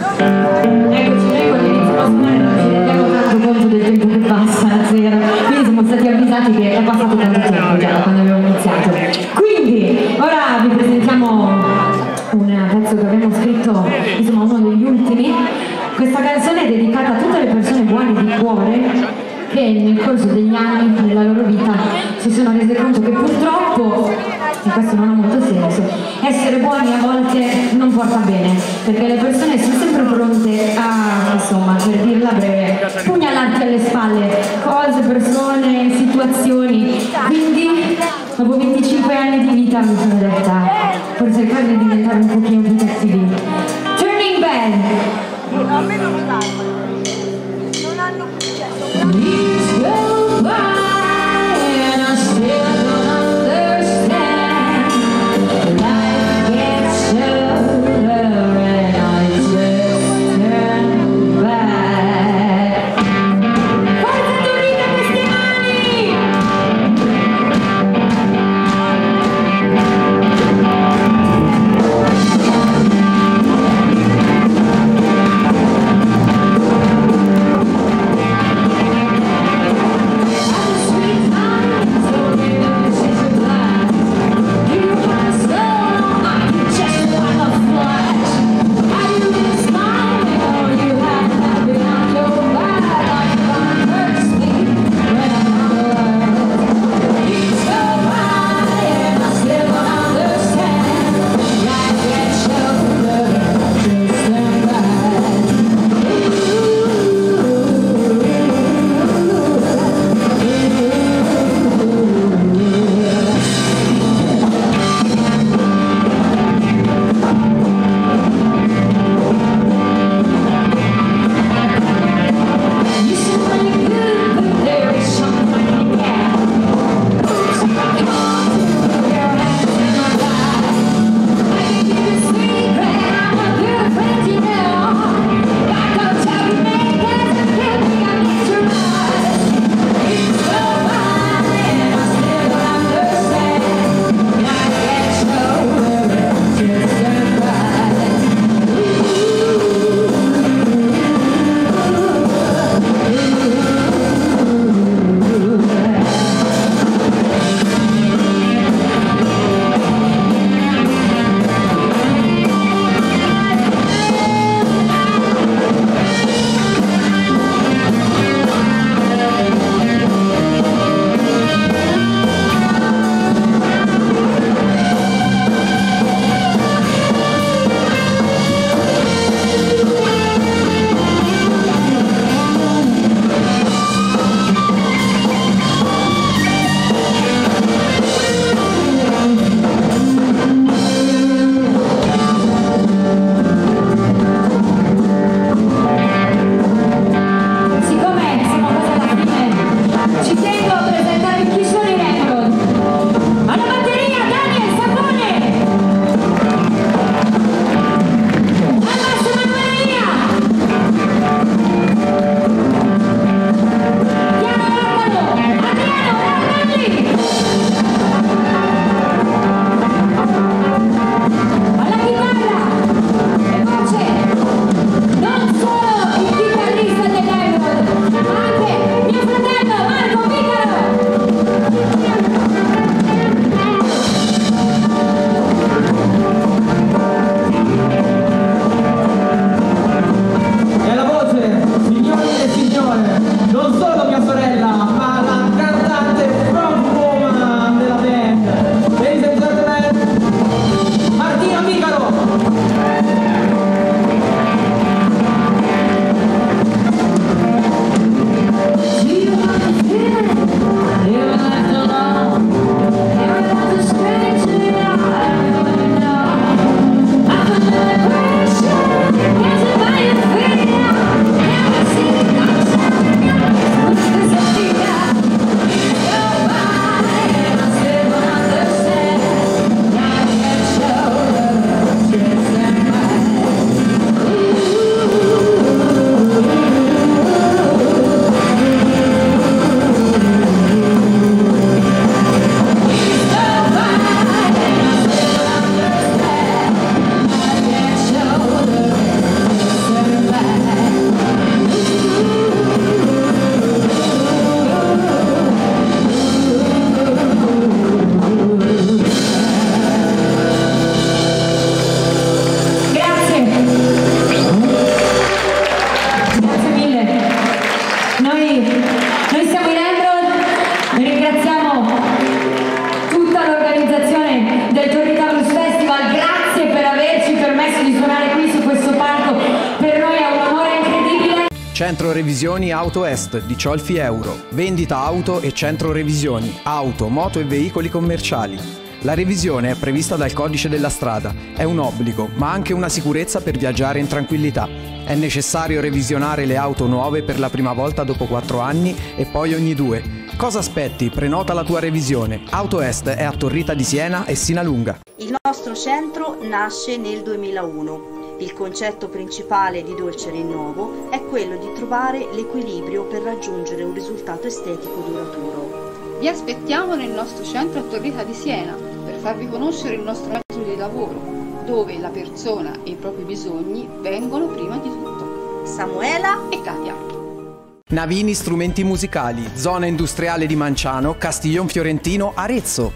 S12: Eccoci, noi quando iniziamo a suonare non ci rendiamo tanto conto del tempo che passa la sera, quindi siamo stati avvisati che è passato tanto tempo già quando abbiamo iniziato. Quindi ora vi presentiamo un pezzo che abbiamo scritto, insomma uno degli ultimi. Questa canzone è dedicata a tutte le persone buone di cuore che nel corso degli anni della loro vita si sono rese conto che purtroppo, e questo non ha molto senso, essere buoni a volte non porta bene, perché le persone sono sempre pronte a, insomma, per dirla breve, pugnalarti alle spalle cose, persone, situazioni. Quindi dopo 25 anni di vita mi sono detta forse è il caso di diventare un pochino più cattivi. Turning Band!
S14: A me non danno, non hanno successo.
S12: Please go by and I still don't understand. Life gets shorter and I just turn back. Forza Torino, queste mani!
S1: Centro Revisioni Auto Est di Ciolfi Euro. Vendita auto e centro revisioni, auto, moto e veicoli commerciali. La revisione è prevista dal codice della strada, è un obbligo, ma anche una sicurezza per viaggiare in tranquillità. È necessario revisionare le auto nuove per la prima volta dopo 4 anni e poi ogni 2. Cosa aspetti? Prenota la tua revisione. Auto Est è a Torrita di Siena e Sinalunga.
S2: Il nostro centro nasce nel 2001. Il concetto principale di Dolce Rinnovo è quello di trovare l'equilibrio per raggiungere un risultato estetico duraturo.
S3: Vi aspettiamo nel nostro centro a Torrita di Siena per farvi conoscere il nostro metodo di lavoro, dove la persona e i propri bisogni vengono prima di tutto.
S2: Samuela
S3: e Katia.
S1: Navini Strumenti Musicali, zona industriale di Manciano, Castiglion Fiorentino, Arezzo.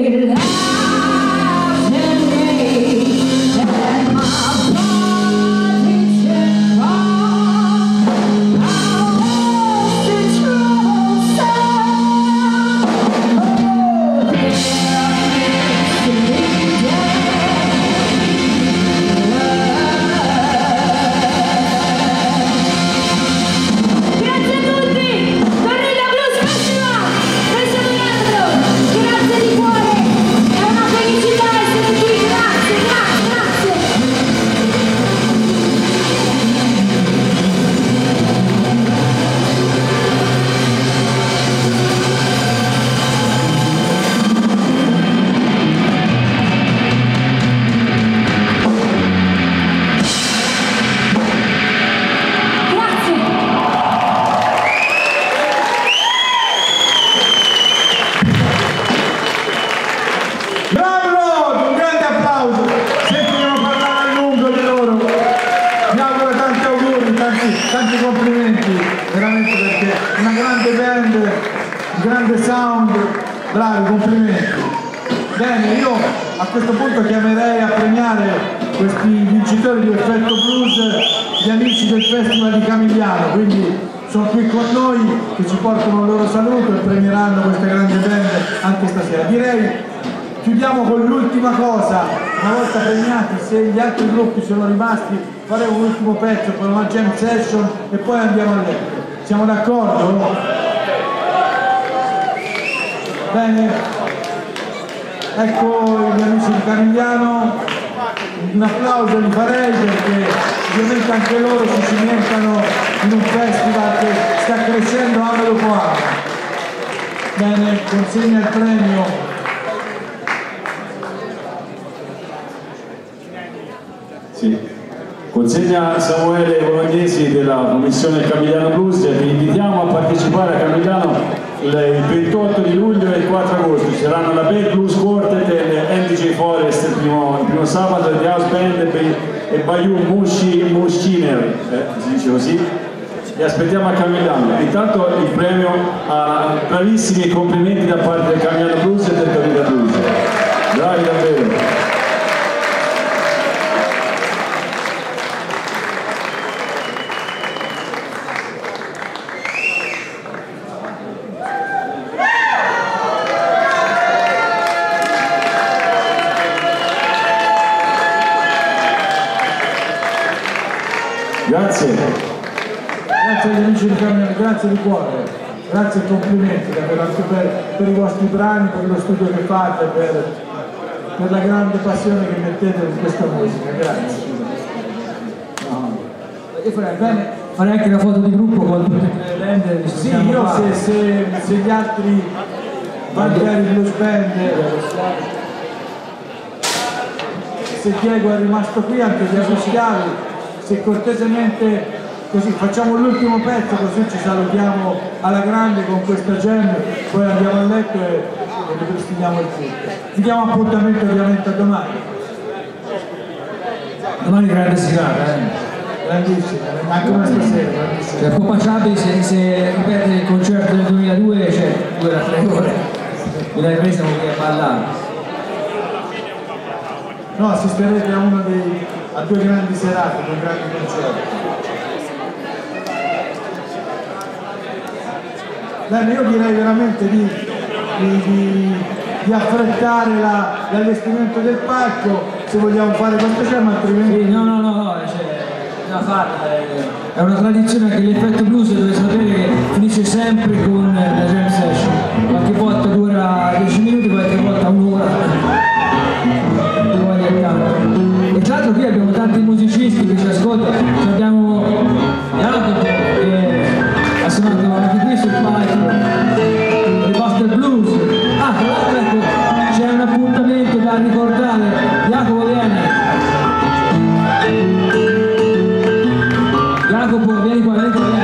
S5: Tanti complimenti, veramente, perché una grande band, un grande sound, bravi, complimenti. Bene, io a questo punto chiamerei a premiare questi vincitori di Effetto Blues, gli amici del Festival di Camigliano, quindi sono qui con noi che ci portano il loro saluto e premieranno questa grande band anche stasera. Direi chiudiamo con l'ultima cosa, una volta premiati, se gli altri gruppi sono rimasti faremo un ultimo pezzo per una jam session e poi andiamo a letto. Siamo d'accordo? Bene, ecco gli amici di Camigliano, un applauso li farei perché ovviamente anche loro si cimentano in un festival che sta crescendo anno dopo anno. Bene, consegna il premio.
S15: Sì. Consegna Samuele Bolognesi della Commissione Camigliano Blues e vi invitiamo a partecipare a Camigliano il 28 di luglio e il 4 agosto. Ci saranno la Band Blues Quartet e NDJ Forest il primo sabato, di House Band e Bayou Mushiner, si dice così. Vi aspettiamo a Camigliano. Intanto il premio a bravissimi complimenti da parte del Camigliano Blues e del Torita Blues. Bravi davvero.
S5: Grazie. Grazie agli amici di Camigliano, grazie di cuore, grazie e complimenti davvero anche per i vostri brani, per lo studio che fate, per la grande passione che mettete in questa musica, grazie.
S6: No. Farei anche la foto di gruppo con tutte le band.
S5: Sì, io se gli altri Valgari Blues Band, se Diego è rimasto qui, anche Diego Schiavi, se cortesemente così facciamo l'ultimo pezzo, così ci salutiamo alla grande con questa jam, poi andiamo a letto e ripristiniamo il tutto. Vi diamo appuntamento ovviamente a domani.
S6: Domani grande serata,
S5: grandissima, anche una stasera, grandissima.
S6: Cioè, Coppa Ciabi, se ripete il concerto del 2002, cioè 2 da 3 ore, me l'hai presa con che ballare.
S5: No, assisterete a 2 grandi serate, 2 grandi concerti. Bene, io direi veramente di affrettare l'allestimento del palco, se vogliamo fare questo tema, altrimenti...
S6: Sì, no, cioè, da fatta, è una tradizione che l'Effetto Blues deve sapere che finisce sempre con la jam session, qualche volta dura 10 minuti, qualche volta un'ora. E tra l'altro qui abbiamo tanti musicisti che ci ascoltano, abbiamo Jacopo che ha suonato anche qui sul palco il Buster Blues. Ah, tra l'altro ecco, c'è un appuntamento da ricordare, Jacopo vieni. Jacopo vieni qua, vieni qua, vieni.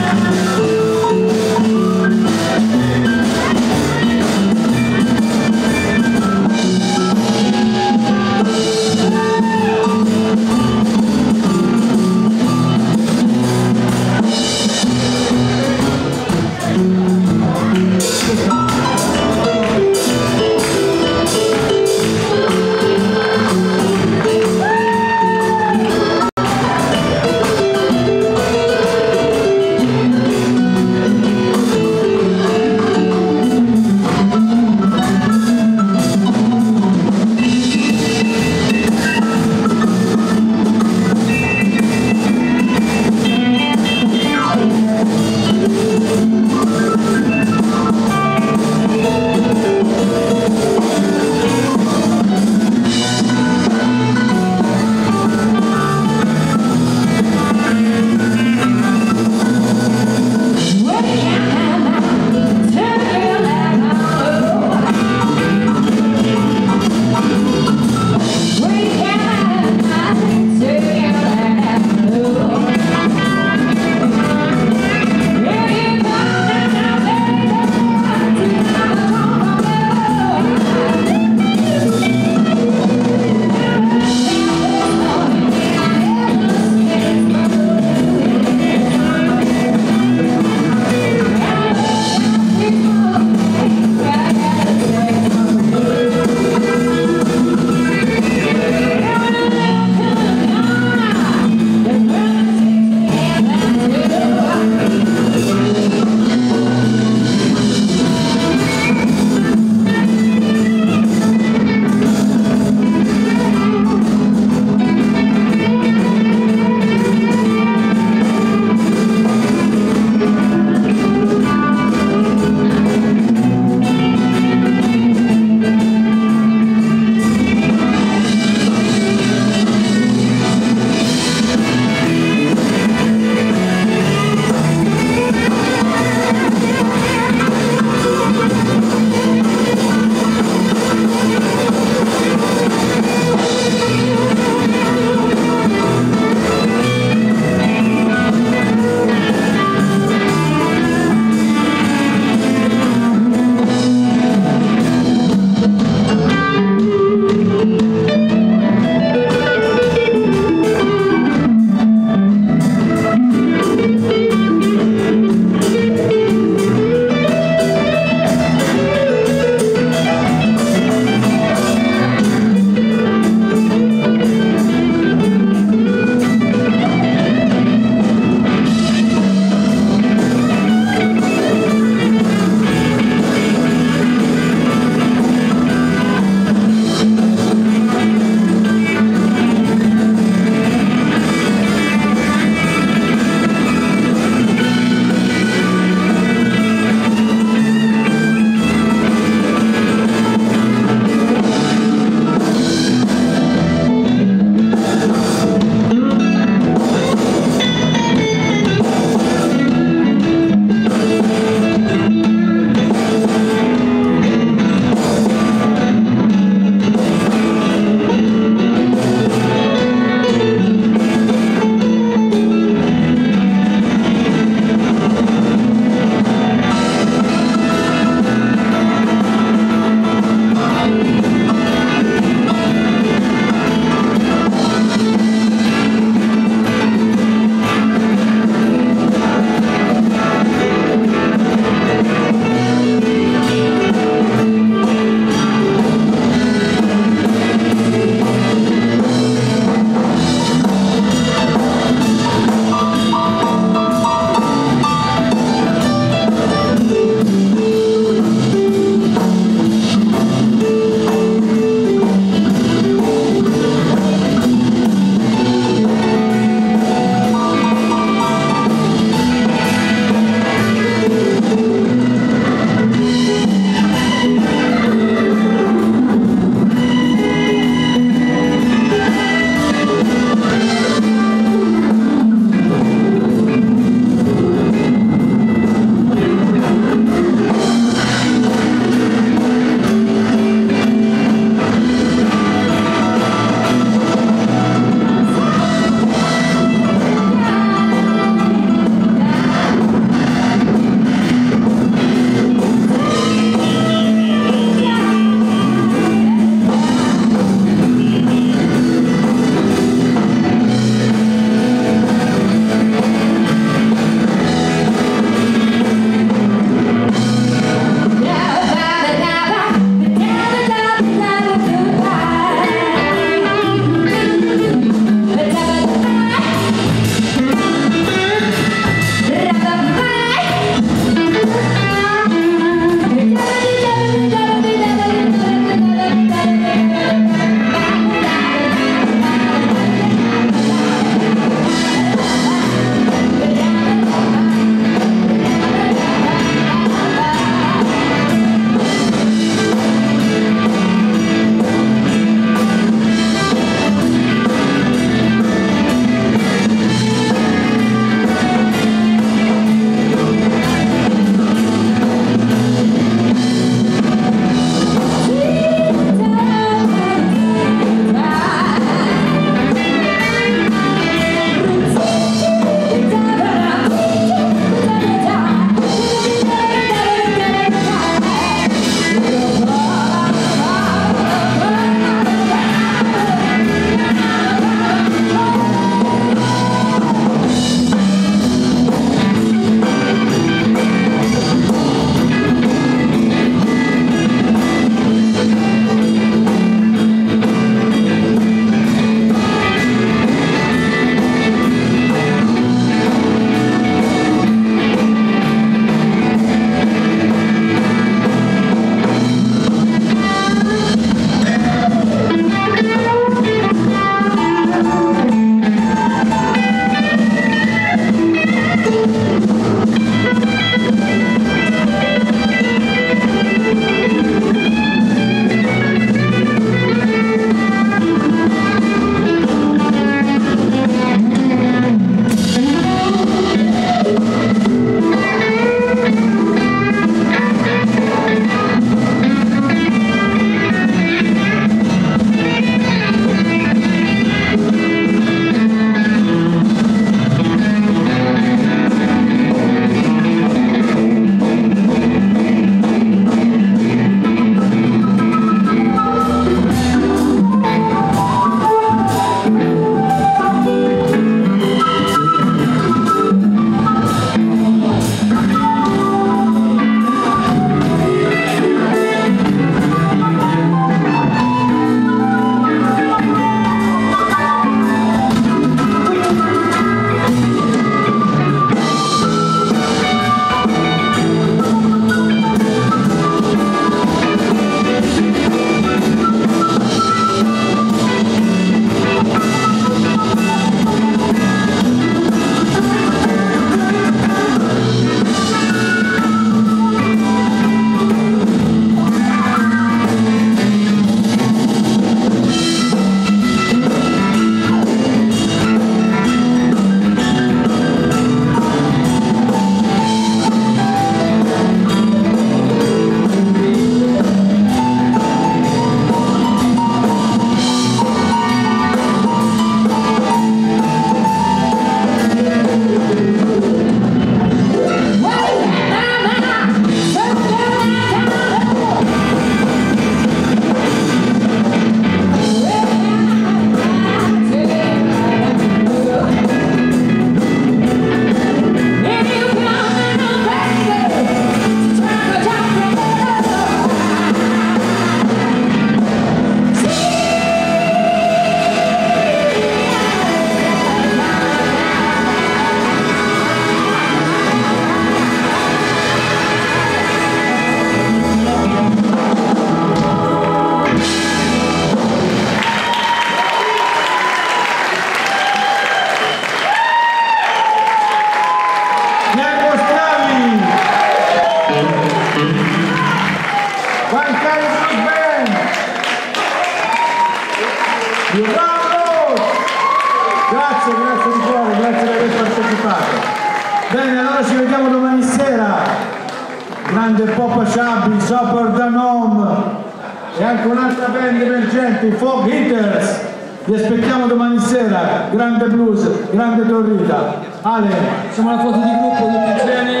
S5: allora ci vediamo domani sera. Grande Papa Shabby, Super Danom e anche un'altra band emergente, i Fog Hitters. Vi aspettiamo domani sera. Grande blues, grande Torrita. Ale,
S6: facciamo la foto di gruppo tutti insieme.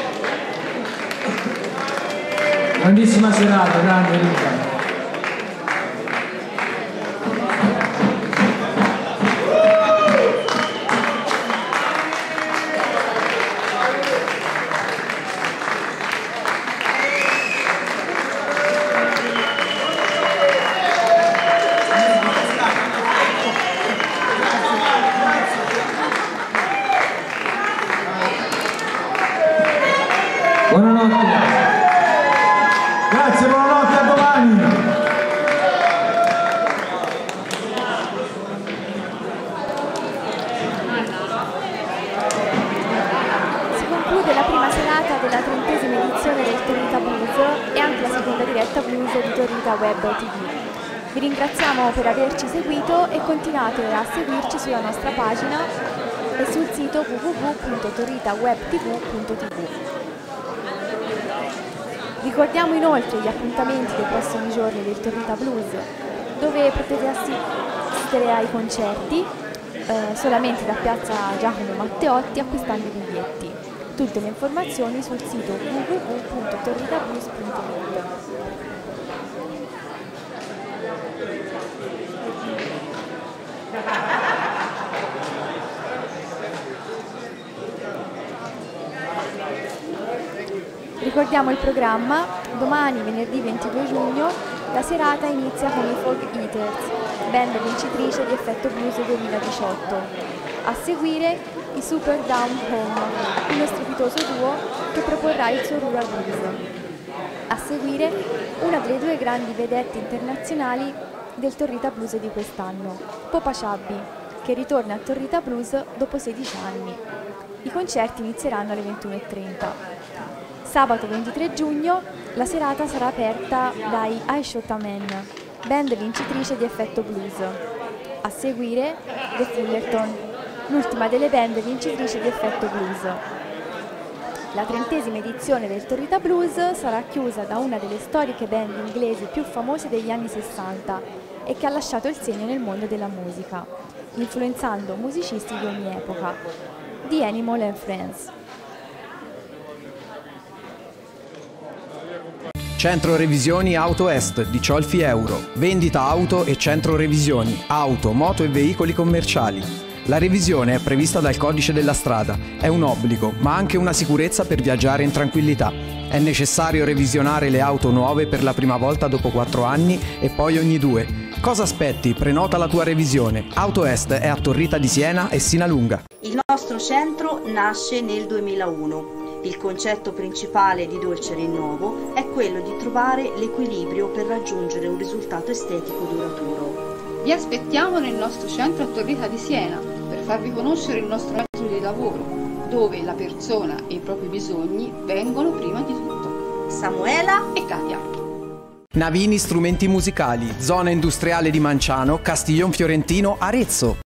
S6: Grandissima serata, grande Rita.
S5: Buonanotte. Grazie, buonanotte, a domani.
S4: Si conclude la prima serata della 30ª edizione del Torrita Blues e anche la seconda diretta blues di Torrita Web TV. Vi ringraziamo per averci seguito e continuate a seguirci sulla nostra pagina e sul sito www.torritawebtv.tv. Ricordiamo inoltre gli appuntamenti dei prossimi giorni del Torrita Blues, dove potete assistere ai concerti solamente da piazza Giacomo Matteotti acquistando i biglietti. Tutte le informazioni sul sito www.torritablues.net. Ricordiamo il programma: domani, venerdì 22 giugno, la serata inizia con i Fog Hitters, band vincitrice di Effetto Blues 2018. A seguire i Super Down Home, uno strepitoso duo che proporrà il suo Rural Blues. A seguire una delle due grandi vedette internazionali del Torrita Blues di quest'anno, Papa Shabby, che ritorna a Torrita Blues dopo 16 anni. I concerti inizieranno alle 21:30. Sabato 23 giugno la serata sarà aperta dai I Shot a Man, band vincitrice di Effetto Blues. A seguire The Fullerton, l'ultima delle band vincitrici di Effetto Blues. La 30ª edizione del Torrita Blues sarà chiusa da una delle storiche band inglesi più famose degli anni 60 e che ha lasciato il segno nel mondo della musica, influenzando musicisti di ogni epoca, The Animal and Friends.
S1: Centro Revisioni Auto Est di Ciolfi Euro. Vendita auto e centro revisioni, auto, moto e veicoli commerciali. La revisione è prevista dal codice della strada, è un obbligo, ma anche una sicurezza per viaggiare in tranquillità. È necessario revisionare le auto nuove per la prima volta dopo 4 anni e poi ogni 2. Cosa aspetti? Prenota la tua revisione. Auto Est è a Torrita di Siena e Sinalunga.
S2: Il nostro centro nasce nel 2001. Il concetto principale di Dolce Rinnovo è quello di trovare l'equilibrio per raggiungere un risultato estetico duraturo.
S3: Vi aspettiamo nel nostro centro a Torrita di Siena per farvi conoscere il nostro metodo di lavoro, dove la persona e i propri bisogni vengono prima di tutto.
S2: Samuela
S3: e Katia.
S1: Navini Strumenti Musicali, zona industriale di Manciano, Castiglion Fiorentino, Arezzo.